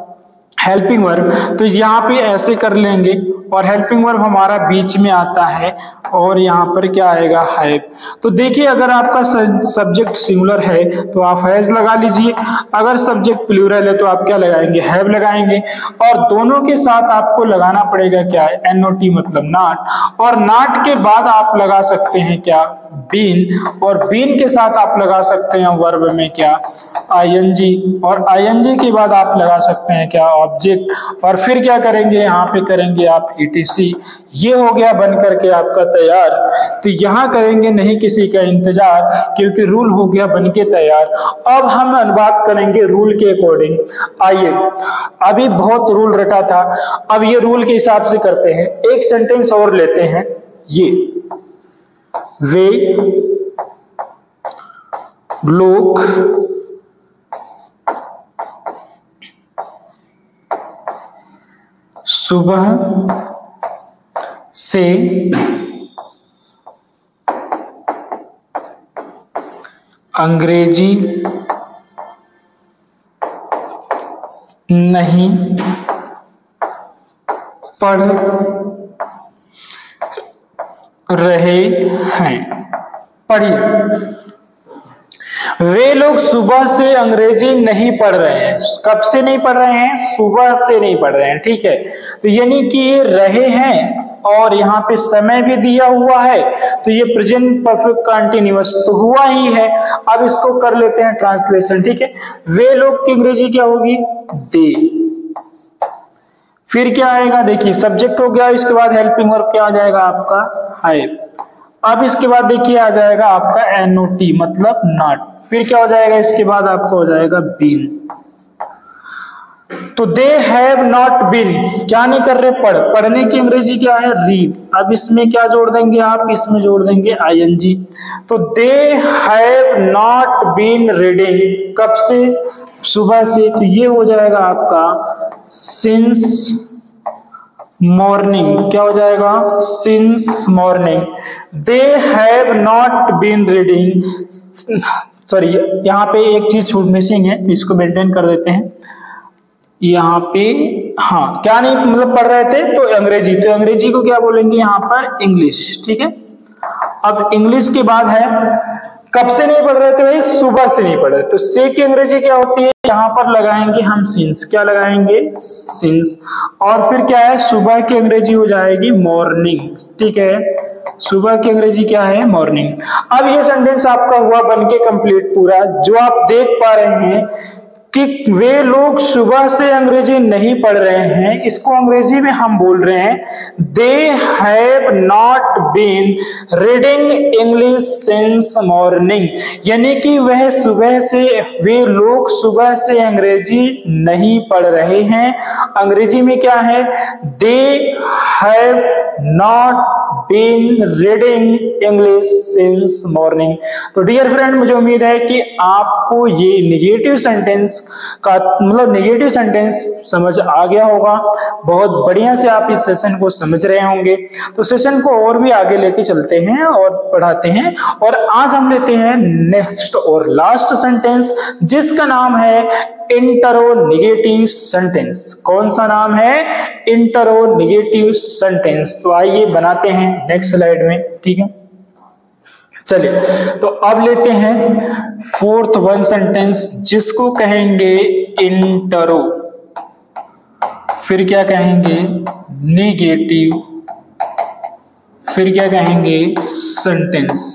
हेल्पिंग वर्ब। तो यहाँ पे ऐसे कर लेंगे, और हेल्पिंग वर्ब हमारा बीच में आता है, और यहाँ पर क्या आएगा, हैव। तो देखिए, अगर आपका सब्जेक्ट सिंगुलर है तो आप हैज लगा लीजिए, अगर सब्जेक्ट प्लूरल है तो आप क्या लगाएंगे, हैव लगाएंगे। और दोनों के साथ आपको लगाना पड़ेगा क्या, एनओटी मतलब नॉट, और नॉट के बाद आप लगा सकते हैं क्या, बीन, और बीन के साथ आप लगा सकते हैं वर्ब में क्या, आईएनजी, और आईएनजी के बाद आप लगा सकते हैं क्या, ऑब्जेक्ट, और फिर क्या करेंगे यहाँ पे करेंगे आप etc। ये हो गया बन करके आपका तैयार। तो यहाँ करेंगे नहीं किसी का इंतजार, क्योंकि रूल हो गया बन के तैयार। अब हम बात करेंगे रूल के अकॉर्डिंग। आइए, अभी बहुत रूल रटा था, अब ये रूल के हिसाब से करते हैं। एक सेंटेंस और लेते हैं, ये वे लोग सुबह से अंग्रेजी नहीं पढ़ रहे हैं। पढ़िए, वे लोग सुबह से अंग्रेजी नहीं पढ़ रहे हैं। कब से नहीं पढ़ रहे हैं? सुबह से नहीं पढ़ रहे हैं, ठीक है। तो यानी कि ये रहे हैं और यहाँ पे समय भी दिया हुआ है, तो ये प्रेजेंट परफेक्ट कंटीन्यूअस तो हुआ ही है। अब इसको कर लेते हैं ट्रांसलेशन, ठीक है। वे लोग की अंग्रेजी क्या होगी? दे। फिर क्या आएगा? देखिए, सब्जेक्ट हो गया, इसके बाद हेल्पिंग वर्ब क्या आ जाएगा आपका? हैव। अब इसके बाद देखिए आ जाएगा आपका NOT, मतलब नॉट। फिर क्या हो जाएगा? इसके बाद आपका हो जाएगा बीन। तो दे हैव नॉट बीन, क्या नहीं कर रहे? पढ़ने की अंग्रेजी क्या है? रीड। अब इसमें क्या जोड़ देंगे आप? इसमें जोड़ देंगे ING। तो they have not been reading, कब से? सुबह से। तो ये हो जाएगा आपका सिंस मॉर्निंग। क्या हो जाएगा? Since morning. They have not been reading, sorry यहाँ पे एक चीज छूट मिसिंग है, इसको मेंटेन कर देते हैं यहाँ पे। हाँ, क्या नहीं मतलब पढ़ रहे थे? तो अंग्रेजी। तो अंग्रेजी को क्या बोलेंगे यहाँ पर? इंग्लिश, ठीक है। अब इंग्लिश के बाद है, कब से नहीं पढ़ रहे थे भाई? सुबह से नहीं पढ़ रहे। तो से की अंग्रेजी क्या होती है? यहाँ पर लगाएंगे हम सिंस। क्या लगाएंगे? सिंस। और फिर क्या है? सुबह की अंग्रेजी हो जाएगी मॉर्निंग, ठीक है। सुबह की अंग्रेजी क्या है? मॉर्निंग। अब ये सेंटेंस आपका हुआ बनके कंप्लीट पूरा। जो आप देख पा रहे हैं कि वे लोग सुबह से अंग्रेजी नहीं पढ़ रहे हैं, इसको अंग्रेजी में हम बोल रहे हैं they have not been reading English since morning. यानी कि वे लोग सुबह से अंग्रेजी नहीं पढ़ रहे हैं। अंग्रेजी में क्या है? They have not been reading English since morning. तो डियर फ्रेंड, मुझे उम्मीद है कि आपको ये नेगेटिव सेंटेंस का मतलब नेगेटिव सेंटेंस समझ आ गया होगा। बहुत बढ़िया से आप इस सेशन को समझ रहे होंगे। तो सेशन को और भी आगे लेके चलते हैं और पढ़ाते हैं। और आज हम लेते हैं नेक्स्ट और लास्ट सेंटेंस, जिसका नाम है इंटरोगेटिव सेंटेंस। कौन सा नाम है? Interrogative sentence. तो आइए बनाते हैं नेक्स्ट स्लाइड में, ठीक है। चलिए, तो अब लेते हैं फोर्थ वन सेंटेंस, जिसको कहेंगे इंटरो। फिर क्या कहेंगे? नेगेटिव। फिर क्या कहेंगे? सेंटेंस।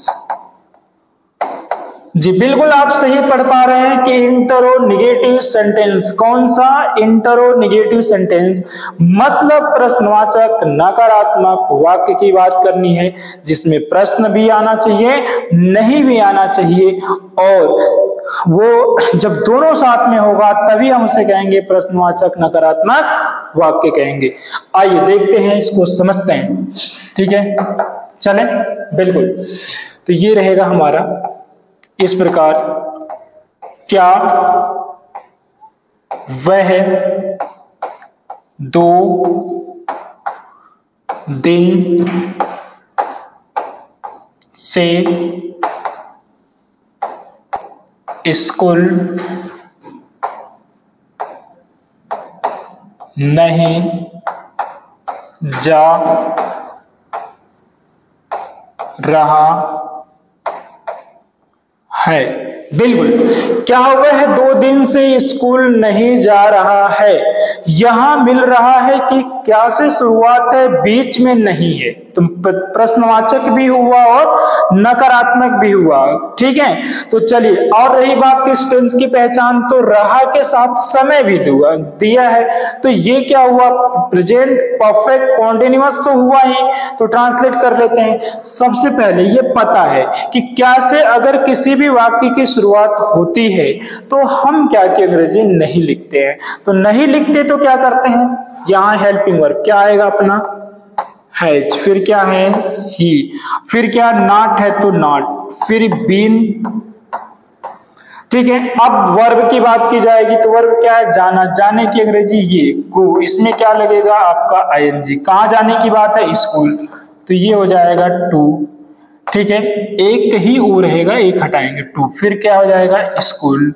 जी बिल्कुल, आप सही पढ़ पा रहे हैं कि इंटरोगेटिव सेंटेंस। कौन सा? इंटरोगेटिव सेंटेंस मतलब प्रश्नवाचक नकारात्मक वाक्य की बात करनी है, जिसमें प्रश्न भी आना चाहिए, नहीं भी आना चाहिए, और वो जब दोनों साथ में होगा तभी हम उसे कहेंगे प्रश्नवाचक नकारात्मक वाक्य कहेंगे। आइए देखते हैं, इसको समझते हैं, ठीक है। चलें, बिल्कुल। तो ये रहेगा हमारा इस प्रकार, क्या वह 2 दिन से स्कूल नहीं जा रहा है? बिल्कुल, क्या वह 2 दिन से स्कूल नहीं जा रहा है? यहां मिल रहा है कि क्या से शुरुआत है, बीच में नहीं है, तो प्रश्नवाचक भी हुआ और नकारात्मक भी हुआ, ठीक है। तो चलिए, और रही बात इस टेंस की पहचान, तो रहा के साथ समय भी दिया है, तो ये क्या हुआ, प्रेजेंट परफेक्ट कॉन्टिन्यूअस तो हुआ ही, तो ट्रांसलेट कर लेते हैं। सबसे पहले ये पता है कि क्या से अगर किसी भी वाक्य की शुरुआत होती है तो हम क्या की अंग्रेजी नहीं लिखते हैं, तो नहीं लिखते तो क्या करते हैं, यहां हेल्पिंग वर्ब क्या आएगा अपना, हैज, फिर क्या है, ही, फिर क्या, नॉट है तो नॉट, फिर बीन, ठीक है। अब वर्ब की बात की जाएगी तो वर्ब क्या है, जाना, जाने की अंग्रेजी ये गो, इसमें क्या लगेगा आपका आईएनजी, कहां जाने की बात है, स्कूल, तो ये हो जाएगा टू, ठीक है। एक ही ऊ रहेगा, एक हटाएंगे, टू, फिर क्या हो जाएगा, स्कूल,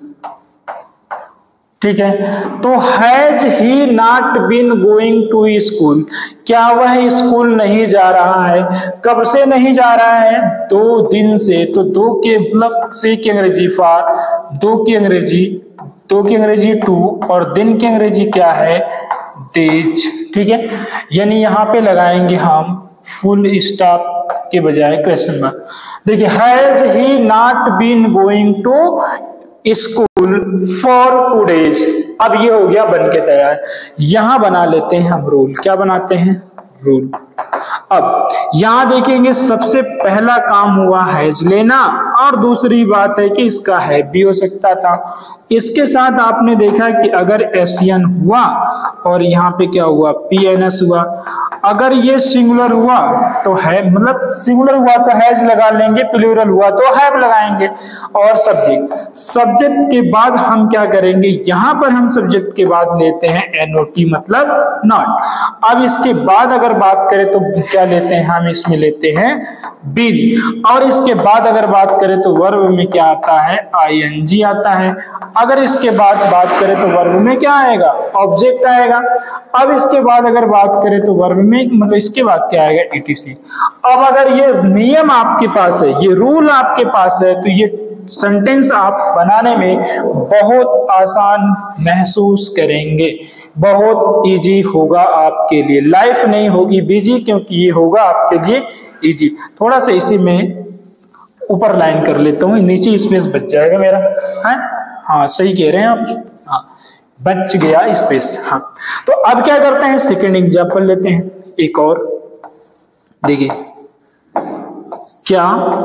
ठीक है। तो has he not been going to school, क्या वह स्कूल नहीं जा रहा है, कब से नहीं जा रहा है, 2 दिन से, तो दो के मतलब से की अंग्रेजी फॉर, दो की अंग्रेजी टू, और दिन की अंग्रेजी क्या है, डेज, ठीक है। यानी यहाँ पे लगाएंगे हम फुल स्टॉप के बजाय क्वेश्चन मार्क। देखिए, has he not been going to school for 2 days, अब ये हो गया बन के तैयार। यहां बना लेते हैं हम रूल, क्या बनाते हैं, रूल। अब यहां देखेंगे सबसे पहला काम हुआ हैज लेना, और दूसरी बात है कि इसका हैव भी हो सकता था। इसके साथ आपने देखा कि अगर एसियन हुआ और यहाँ पे क्या हुआ, पीएनएस हुआ, अगर ये सिंगुलर हुआ तो है, मतलब सिंगुलर हुआ तो हैज लगा लेंगे, प्लूरल हुआ तो हैव लगाएंगे। और सब्जेक्ट के बाद हम क्या करेंगे, यहां पर हम सब्जेक्ट के बाद लेते हैं एनओटी, मतलब नॉट। अब इसके बाद अगर बात करें तो क्या लेते हैं, हम इसमें लेते हैं बीन, और इसके बाद अगर बात करें तो वर्ब में क्या आता है, आईएनजी आता है। अगर इसके बाद बात करें तो वर्ब में क्या आएगा, ऑब्जेक्ट आएगा। अब इसके बाद अगर बात करें तो वर्ब में, मतलब इसके बाद क्या आएगा, ईटीसी। अब अगर ये नियम आपके पास है, ये रूल आपके पास है, तो ये सेंटेंस आप बनाने में बहुत आसान महसूस करेंगे, बहुत इजी होगा आपके लिए, लाइफ नहीं होगी बिजी, क्योंकि ये होगा आपके लिए इजी। थोड़ा सा इसी में ऊपर लाइन कर लेता हूँ, नीचे स्पेस बच जाएगा मेरा, है, हाँ सही कह रहे हैं आप, हाँ बच गया स्पेस, हाँ। तो अब क्या करते हैं, सेकंड एग्जांपल लेते हैं एक और, देखिए, क्या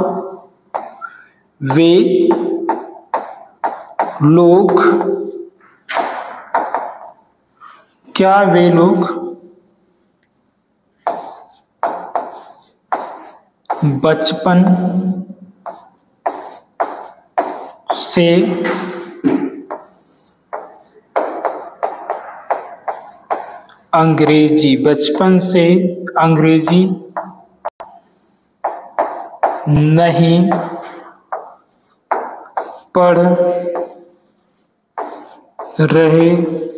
वे लोग बचपन से अंग्रेजी नहीं पढ़ रहे,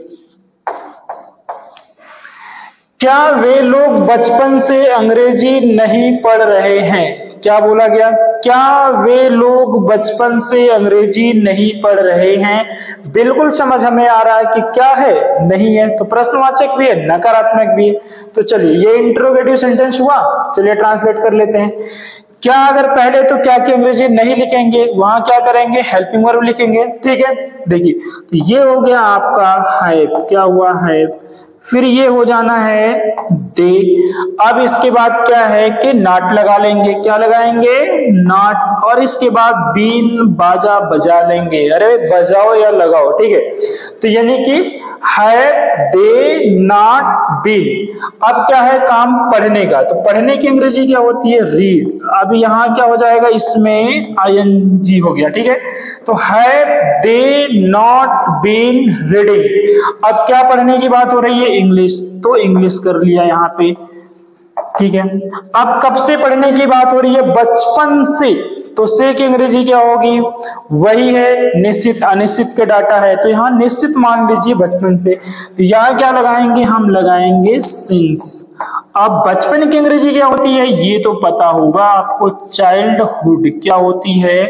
क्या वे लोग बचपन से अंग्रेजी नहीं पढ़ रहे हैं, क्या बोला गया, क्या वे लोग बचपन से अंग्रेजी नहीं पढ़ रहे हैं। बिल्कुल समझ हमें आ रहा है कि क्या है, नहीं है, तो प्रश्नवाचक भी है, नकारात्मक भी है। तो चलिए, ये इंट्रोगेटिव सेंटेंस हुआ, चलिए ट्रांसलेट कर लेते हैं। क्या अगर पहले तो क्या की अंग्रेजी नहीं लिखेंगे, वहां क्या करेंगे, हेल्पिंग वर्ब लिखेंगे, ठीक है। देखिए, तो ये हो गया आपका हैव, क्या हुआ, हैव, फिर ये हो जाना है दे। अब इसके बाद क्या है कि नॉट लगा लेंगे, क्या लगाएंगे, नॉट, और इसके बाद बीन, बाजा बजा लेंगे, अरे बजाओ या लगाओ, ठीक है। तो यानी कि हैव दे नॉट बीन। अब क्या है काम पढ़ने का, तो पढ़ने की अंग्रेजी क्या होती है, रीड। अब यहाँ क्या हो जाएगा, इसमें आईएनजी हो गया, ठीक है। तो have they not been reading. अब क्या पढ़ने की बात हो रही है, इंग्लिश, तो इंग्लिश कर लिया यहाँ पे, ठीक है। अब कब से पढ़ने की बात हो रही है, बचपन से, तो से की अंग्रेजी क्या होगी, वही है निश्चित, अनिश्चित के डाटा है, तो यहाँ निश्चित मान लीजिए बचपन से, तो यहाँ क्या लगाएंगे, हम लगाएंगे सिंस। अब बचपन की अंग्रेजी क्या होती है, ये तो पता होगा आपको, चाइल्डहुड, क्या होती है,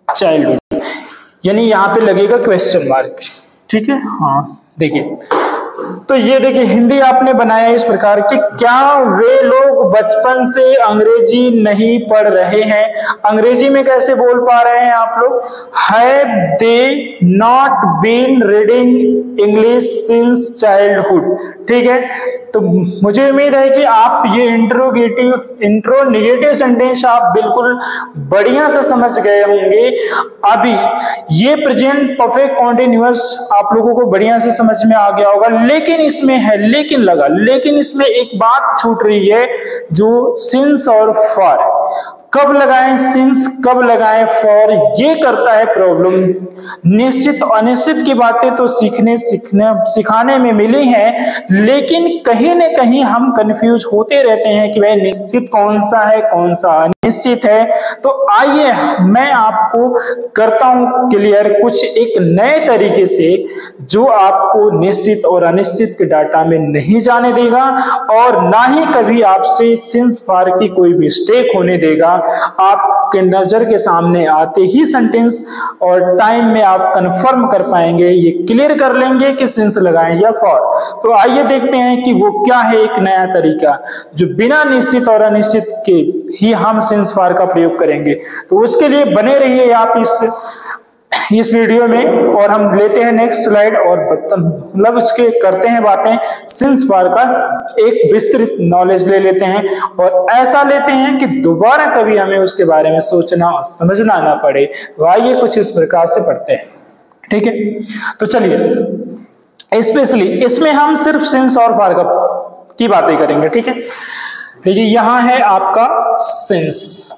चाइल्डहुड, यानी यहाँ पे लगेगा क्वेश्चन मार्क, ठीक है। हाँ देखिए, तो ये देखिए हिंदी आपने बनाया इस प्रकार की, क्या वे लोग बचपन से अंग्रेजी नहीं पढ़ रहे हैं? अंग्रेजी में कैसे बोल पा रहे हैं आप लोग? Have they not been reading English since childhood. ठीक है, तो मुझे उम्मीद है कि आप ये इंट्रोगेटिव सेंटेंस आप बिल्कुल बढ़िया से समझ गए होंगे। अभी ये प्रेजेंट परफेक्ट कॉन्टिन्यूअस आप लोगों को बढ़िया से समझ में आ गया होगा, लेकिन इसमें है लेकिन इसमें एक बात छूट रही है, जो सिंस और फॉर। कब लगाएं सिंस, कब लगाएं फॉर, ये करता है प्रॉब्लम। निश्चित अनिश्चित की बातें तो सिखाने में मिली हैं, लेकिन कहीं न कहीं हम कंफ्यूज होते रहते हैं कि भाई निश्चित कौन सा है, कौन सा अनिश्चित है। तो आइए मैं आपको करता हूं क्लियर कुछ एक नए तरीके से, जो आपको निश्चित और अनिश्चित के डाटा में नहीं जाने देगा और ना ही कभी आपसे सिंस फॉर की कोई मिस्टेक होने देगा। आपके नजर के सामने आते ही सेंटेंस और टाइम में आप कंफर्म कर पाएंगे, ये क्लियर कर लेंगे कि सिंस लगाएं या फॉर। तो आइए देखते हैं कि वो क्या है एक नया तरीका, जो बिना निश्चित और अनिश्चित के ही हम सिंस फॉर का प्रयोग करेंगे। तो उसके लिए बने रहिए आप इस वीडियो में, और हम लेते हैं नेक्स्ट स्लाइड और मतलब उसके करते हैं बातें सिंस फॉर का, एक विस्तृत नॉलेज ले लेते हैं और ऐसा लेते हैं कि दोबारा कभी हमें उसके बारे में सोचना और समझना ना पड़े। तो आइए कुछ इस प्रकार से पढ़ते हैं। ठीक है, तो चलिए स्पेशली इसमें हम सिर्फ सिंस और फॉर की बातें करेंगे। ठीक है, देखिए यहां है आपका सिंस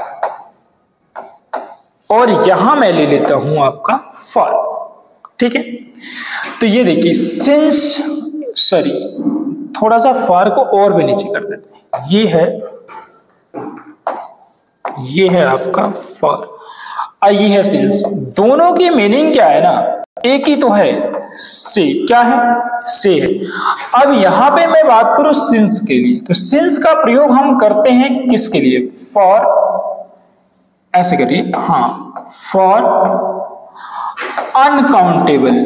और यहां मैं ले लेता हूं आपका फॉर। ठीक है, तो ये देखिए सिंस, सॉरी थोड़ा सा फॉर को और भी नीचे कर देते हैं, ये है आपका फॉर और ये है सिंस। दोनों की मीनिंग क्या है ना, एक ही तो है, से। क्या है? से है। अब यहां पे मैं बात करूं सिंस के लिए, तो सिंस का प्रयोग हम करते हैं किसके लिए? फॉर, ऐसे करिए, हाँ, फॉर अनकाउंटेबल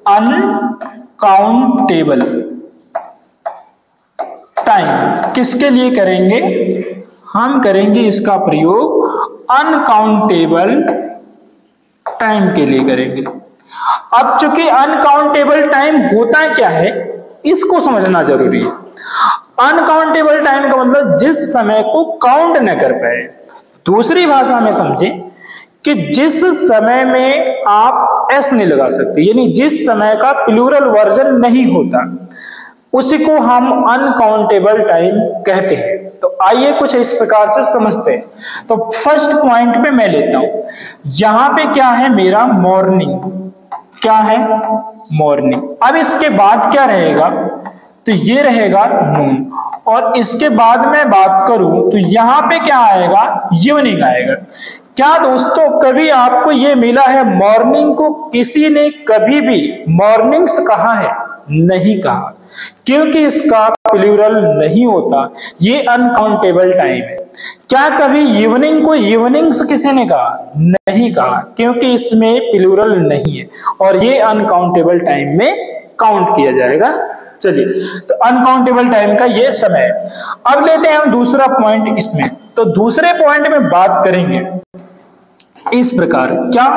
टाइम। किसके लिए करेंगे? हम करेंगे इसका प्रयोग अनकाउंटेबल टाइम के लिए करेंगे। अब चूंकि अनकाउंटेबल टाइम होता क्या है, इसको समझना जरूरी है। अनकाउंटेबल टाइम का मतलब जिस समय को काउंट न कर पाए। दूसरी भाषा में समझे कि जिस समय में आप एस नहीं लगा सकते, यानी जिस समय का प्लूरल वर्जन नहीं होता, उसी को हम अनकाउंटेबल टाइम कहते हैं। तो आइए कुछ इस प्रकार से समझते हैं। तो फर्स्ट पॉइंट पे मैं लेता हूं, यहां पे क्या है मेरा? मॉर्निंग। क्या है? मॉर्निंग। अब इसके बाद क्या रहेगा? तो ये रहेगा नून, और इसके बाद मैं बात करूं तो यहां पे क्या आएगा? इवनिंग आएगा। क्या दोस्तों कभी आपको ये मिला है मॉर्निंग को किसी ने कभी भी मॉर्निंग्स कहा है? नहीं कहा, क्योंकि इसका प्लूरल नहीं होता, ये अनकाउंटेबल टाइम है। क्या कभी इवनिंग को इवनिंग्स किसी ने कहा? नहीं कहा, क्योंकि इसमें प्लूरल नहीं है और ये अनकाउंटेबल टाइम में काउंट किया जाएगा। चलिए, तो अनकाउंटेबल टाइम का ये समय है। अब लेते हैं हम दूसरा पॉइंट इसमें। तो दूसरे पॉइंट में बात करेंगे इस प्रकार, क्या?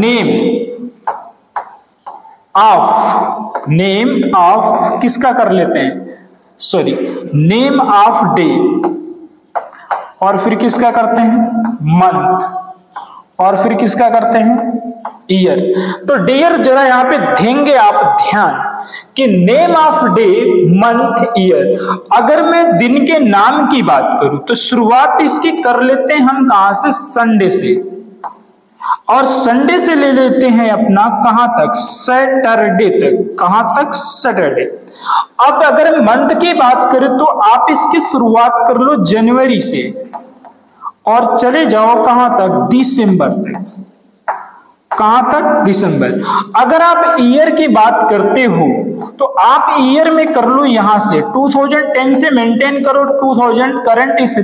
नेम ऑफ किसका कर लेते हैं? सॉरी, नेम ऑफ डे, और फिर किसका करते हैं? मंथ, और फिर किसका करते हैं? ईयर। तो डियर जरा यहां पे देंगे आप ध्यान कि name of day, month, year. अगर मैं दिन के नाम की बात करूं तो शुरुआत इसकी कर लेते हैं हम कहां से? संडे से, और संडे से ले लेते हैं अपना कहां तक? सैटरडे तक। कहां तक? सैटरडे। अब अगर मंथ की बात करें तो आप इसकी शुरुआत कर लो जनवरी से और चले जाओ कहां तक? दिसंबर तक। कहां तक? दिसंबर। अगर आप ईयर की बात करते हो तो आप ईयर में कर लो यहां से 2010 से मेंटेन करो 2000 करंट स्थिति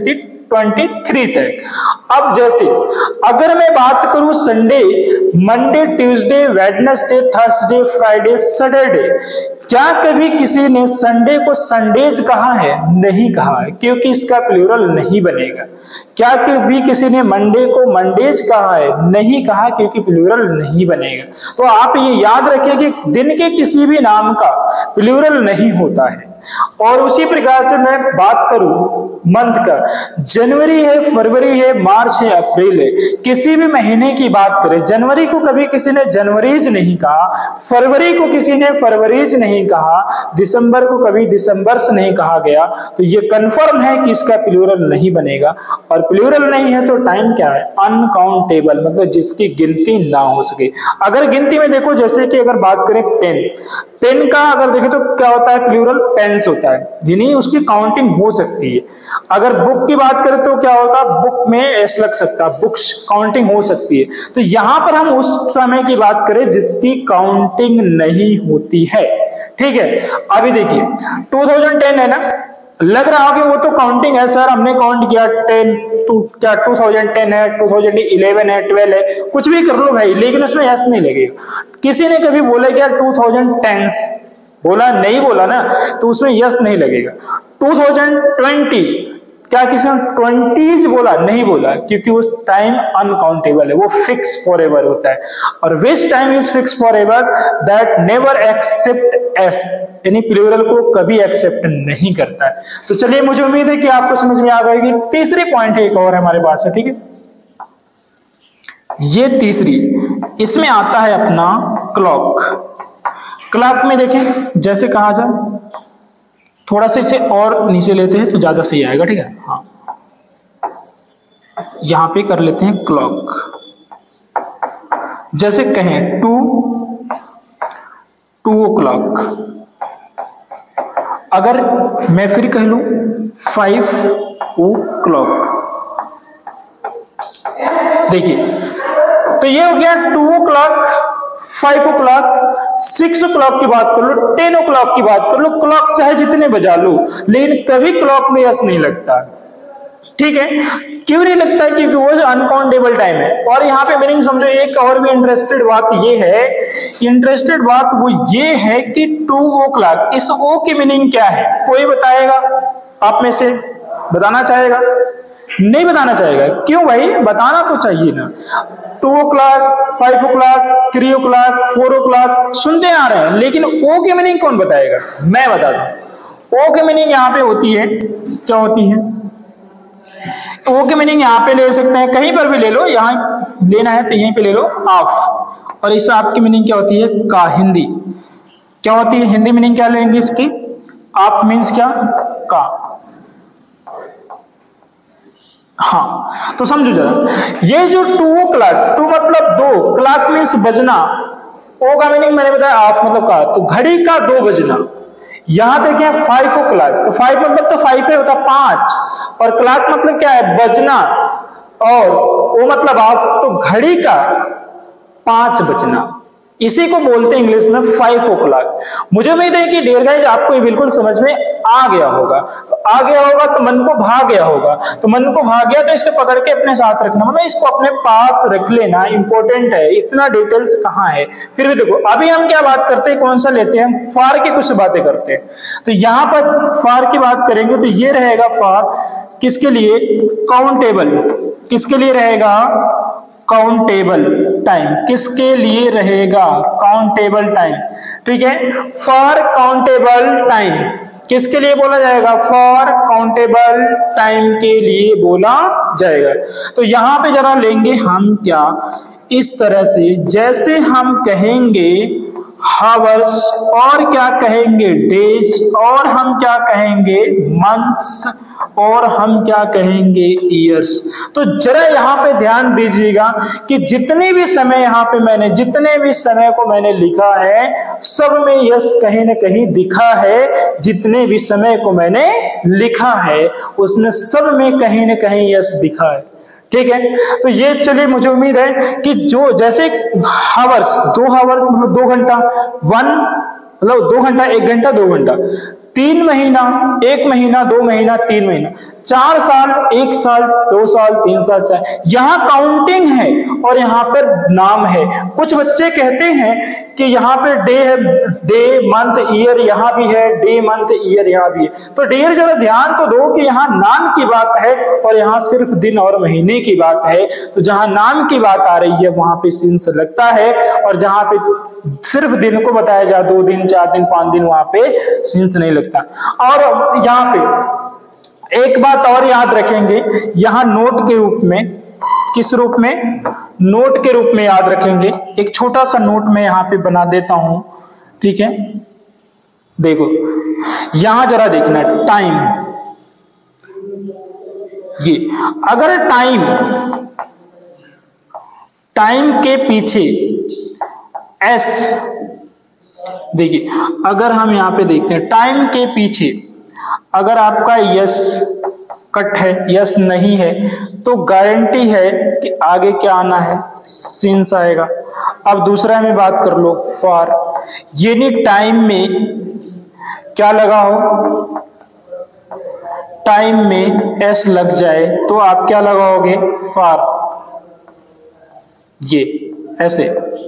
2023 तक। अब जैसे अगर मैं बात करूं Sunday, Monday, Tuesday, Wednesday, Thursday, Friday, Saturday, क्या कभी किसी ने संडे को संडेज कहा है? नहीं कहा है, क्योंकि इसका प्लूरल नहीं बनेगा। क्या कभी किसी ने मंडे को मंडेज कहा है? नहीं कहा, क्योंकि प्लूरल नहीं बनेगा। तो आप ये याद रखिए कि दिन के किसी भी नाम का प्लूरल नहीं होता है। और उसी प्रकार से मैं बात करूं मंथ का, जनवरी है, फरवरी है, मार्च है, अप्रैल है, किसी भी महीने की बात करें, जनवरी को कभी किसी ने जनवरीज नहीं कहा, फरवरी को किसी ने फरवरीज नहीं कहा, दिसंबर को कभी दिसंबर्स नहीं कहा गया, तो ये कंफर्म है कि इसका प्लूरल नहीं बनेगा। और प्लूरल नहीं है तो टाइम क्या है? अनकाउंटेबल, मतलब जिसकी गिनती ना हो सके। अगर गिनती में देखो, जैसे कि अगर बात करें पेन, पेन का अगर देखें तो क्या होता है? प्लूरल पेन्स होता है, यानी उसकी काउंटिंग हो सकती है। अगर बुक की बात करें तो क्या होगा? बुक में एस लग सकता है, बुक्स काउंटिंग हो सकती है। तो यहां पर हम उस समय की बात करें जिसकी काउंटिंग नहीं होती है। ठीक है, अभी देखिए 2010 है ना, लग रहा हो कि वो तो काउंटिंग है सर, हमने काउंट किया 10 तो क्या 2010 है, 2011 है, 12 है, कुछ भी कर लो भाई, लेकिन उसमें यस नहीं लगेगा। किसी ने कभी बोला क्या 2010 बोला? नहीं बोला ना, तो उसमें यस नहीं लगेगा। 2020 क्या किसी ने 20s बोला? नहीं बोला, क्योंकि वो टाइम अनकाउंटेबल है, वो फिक्स फॉर एवर होता है। और which time is fix for ever that never except S, यानी प्लूरल को कभी एक्सेप्ट नहीं करता है। तो चलिए, मुझे उम्मीद है कि आपको समझ में आ गई। तीसरी पॉइंट एक और हमारे पास है, ठीक है, ये तीसरी, इसमें आता है अपना क्लॉक। क्लॉक में देखें, जैसे कहा जाए, थोड़ा सा इसे और नीचे लेते हैं तो ज्यादा सही आएगा। ठीक है, हाँ, यहां पे कर लेते हैं क्लॉक। जैसे कहें 2 o'clock, अगर मैं फिर कह लूं 5 o'clock, देखिए, तो ये हो गया 2 o'clock, 5 o'clock, 6 o'clock की बात कर लो, 10 o'clock की बात कर लो, क्लॉक चाहे जितने बजा लो, लेकिन कभी क्लॉक में यस नहीं लगता। ठीक है, क्यों नहीं लगता? क्योंकि वो जो अनकाउंटेबल टाइम है। और यहाँ पे मीनिंग समझो, एक और भी इंटरेस्टेड बात ये है, इंटरेस्टेड बात वो ये है कि 2 o'clock, इस ओ की मीनिंग क्या है? कोई बताएगा? आप में से बताना चाहेगा? नहीं बताना चाहेगा? क्यों भाई, बताना तो चाहिए ना। 2 o'clock, 5 o'clock, 3 o'clock, 4 o'clock सुनते आ रहे हैं, लेकिन ओ की मीनिंग कौन बताएगा? मैं बता दूं। ओ की मीनिंग यहाँ पे होती है, क्या होती है? ओ की मीनिंग यहाँ पे ले सकते हैं, कहीं पर भी ले लो, यहाँ लेना है तो यहीं पे ले लो, ऑफ। और इस ऑफ की मीनिंग क्या होती है? का। हिंदी क्या होती है? हिंदी मीनिंग क्या लेंगे इसकी? ऑफ मीन्स क्या? का। हाँ, तो समझो जरा, ये जो 2 o'clock, 2 मतलब 2, क्लॉक मीन्स बजना, ओ का मीनिंग मैंने बताया ऑफ मतलब का, तो घड़ी का 2 बजना। यहां देखें 5 o'clock, तो 5 मतलब तो 5 है, होता 5, और क्लॉक मतलब क्या है? बजना, और ओ मतलब ऑफ, तो घड़ी का 5 बजना, इसी को बोलते हैं इंग्लिश में 5 o'clock। मुझे उम्मीद है कि डियर गाइस आपको ये बिल्कुल समझ में आ गया होगा। तो आ गया होगा तो मन को भा गया होगा, तो मन को भा गया तो इसको पकड़ के अपने साथ रखना, मतलब इसको अपने पास रख लेना, इंपॉर्टेंट है। इतना डिटेल्स कहाँ है? फिर भी देखो, अभी हम क्या बात करते हैं, कौन सा लेते हैं? हम फार की कुछ बातें करते हैं। तो यहां पर फार की बात करेंगे तो ये रहेगा फार किसके लिए? काउंटेबल। किसके लिए रहेगा? Countable time. किसके लिए रहेगा? Countable time. ठीक है, फॉर काउंटेबल टाइम किसके लिए बोला जाएगा? फॉर काउंटेबल टाइम के लिए बोला जाएगा। तो यहां पे जरा लेंगे हम क्या, इस तरह से, जैसे हम कहेंगे हावर्स, और क्या कहेंगे? डेज, और हम क्या कहेंगे? मंथ्स, और हम क्या कहेंगे? ईयर्स। तो जरा यहाँ पे ध्यान दीजिएगा कि जितने भी समय यहाँ पे मैंने, जितने भी समय को मैंने लिखा है, सब में यस कहीं ना कहीं दिखा है। जितने भी समय को मैंने लिखा है उसमें सब में कहीं ना कहीं यस दिखा है। ठीक है, तो ये चलिए, मुझे उम्मीद है कि जो जैसे हावर्स, 2 हावर मतलब 2 घंटा, 1 मतलब 2 घंटा, 1 घंटा, 2 घंटा, 3 महीना, 1 महीना, 2 महीना, 3 महीना, 4 साल, 1 साल, 2 साल, 3 साल, 4, यहाँ काउंटिंग है और यहाँ पर नाम है। कुछ बच्चे कहते हैं कि यहाँ पे डे है, डे मंथ ईयर यहाँ भी है, डे मंथ ईयर यहाँ भी है। तो डियर जरा ध्यान तो दो कि यहाँ नाम की बात है और यहाँ सिर्फ दिन और महीने की बात है। तो जहाँ नाम की बात आ रही है वहां पे सिंस लगता है, और जहाँ पे सिर्फ दिन को बताया जाए 2 दिन, 4 दिन, 5 दिन, वहां पे सिंस नहीं लगता। और यहाँ पे एक बात और याद रखेंगे, यहाँ नोट के रूप में, किस रूप में, नोट के रूप में याद रखेंगे। एक छोटा सा नोट मैं यहाँ पे बना देता हूं, ठीक है। देखो यहां जरा देखना टाइम, ये अगर टाइम के पीछे एस, देखिए अगर हम यहां पे देखते हैं टाइम के पीछे अगर आपका यस कट है, यस नहीं है, तो गारंटी है कि आगे क्या आना है, सिंस आएगा। अब दूसरा में बात कर लो फॉर, यानी टाइम में क्या लगा हो, टाइम में एस लग जाए तो आप क्या लगाओगे, फॉर, ये ऐसे।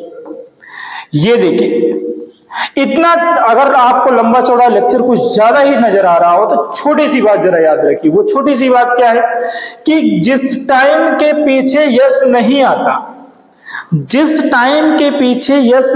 ये देखिए इतना, अगर आपको लंबा चौड़ा लेक्चर कुछ ज्यादा ही नजर आ रहा हो तो छोटी सी बात जरा याद रखिए। वो छोटी सी बात क्या है कि जिस टाइम के पीछे यस नहीं आता, जिस टाइम के पीछे यस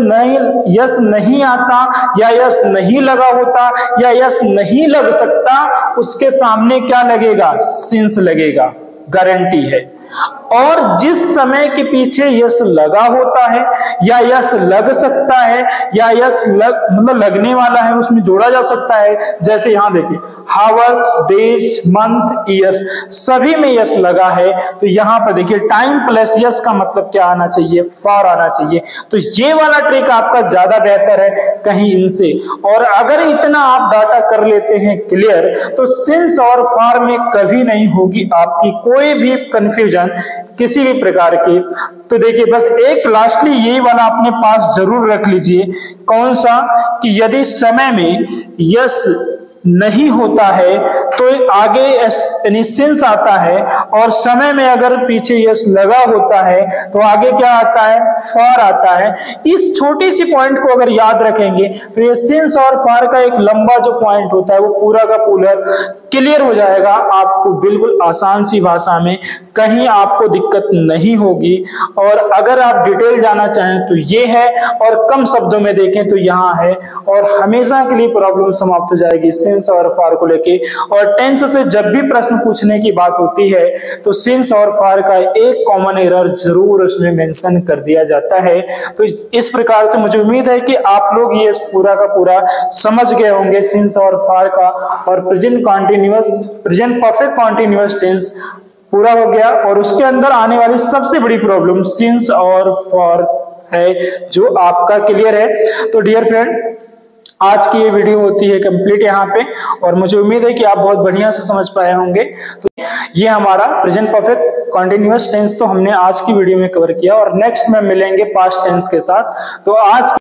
नहीं आता या यस नहीं लगा होता या यस नहीं लग सकता, उसके सामने क्या लगेगा, सिंस लगेगा, गारंटी है। और जिस समय के पीछे यस लगा होता है या यस लग सकता है या यस मतलब लगने वाला है, उसमें जोड़ा जा सकता है। जैसे यहां देखिए हावर्स, डेज, मंथ, ईयर, सभी में यस लगा है। तो यहां पर देखिए टाइम प्लस यस का मतलब क्या आना चाहिए, फॉर आना चाहिए। तो ये वाला ट्रिक आपका ज्यादा बेहतर है कहीं इनसे। और अगर इतना आप डाटा कर लेते हैं क्लियर, तो सिंस और फॉर में कभी नहीं होगी आपकी कोई भी कंफ्यूजन किसी भी प्रकार की। तो देखिए बस एक लास्टली ये वाला अपने पास जरूर रख लीजिए, कौन सा, कि यदि समय में यस नहीं होता है तो आगे यानी सिंस आता है, और समय में अगर पीछे यस लगा होता है तो आगे क्या आता है, फॉर आता है। इस छोटी सी पॉइंट को अगर याद रखेंगे तो ये सिंस और फॉर का एक लंबा जो पॉइंट होता है वो पूरा का पूरा क्लियर हो जाएगा आपको, बिल्कुल आसान सी भाषा में, कहीं आपको दिक्कत नहीं होगी। और अगर आप डिटेल जाना चाहें तो ये है, और कम शब्दों में देखें तो यहाँ है, और हमेशा के लिए प्रॉब्लम समाप्त हो जाएगी सिंस और फॉर को लेके। और टेंस से जब भी प्रश्न पूछने की बात होती है तो सिंस और फॉर का एक कॉमन एरर जरूर उसमें मेंशन कर दिया जाता है। तो इस प्रकार से मुझे उम्मीद है कि आप लोग ये पूरा का पूरा समझ गए होंगे सिंस और फॉर का। और प्रेजेंट परफेक्ट कॉन्टिन्यूअस टेंस पूरा हो गया, और उसके अंदर आने वाली सबसे बड़ी प्रॉब्लम सिंस और फॉर है जो आपका क्लियर है। तो डियर फ्रेंड, आज की ये वीडियो होती है कंप्लीट यहाँ पे, और मुझे उम्मीद है कि आप बहुत बढ़िया से समझ पाए होंगे। तो ये हमारा प्रेजेंट परफेक्ट कॉन्टिन्यूअस टेंस तो हमने आज की वीडियो में कवर किया, और नेक्स्ट में मिलेंगे पास्ट टेंस के साथ। तो आज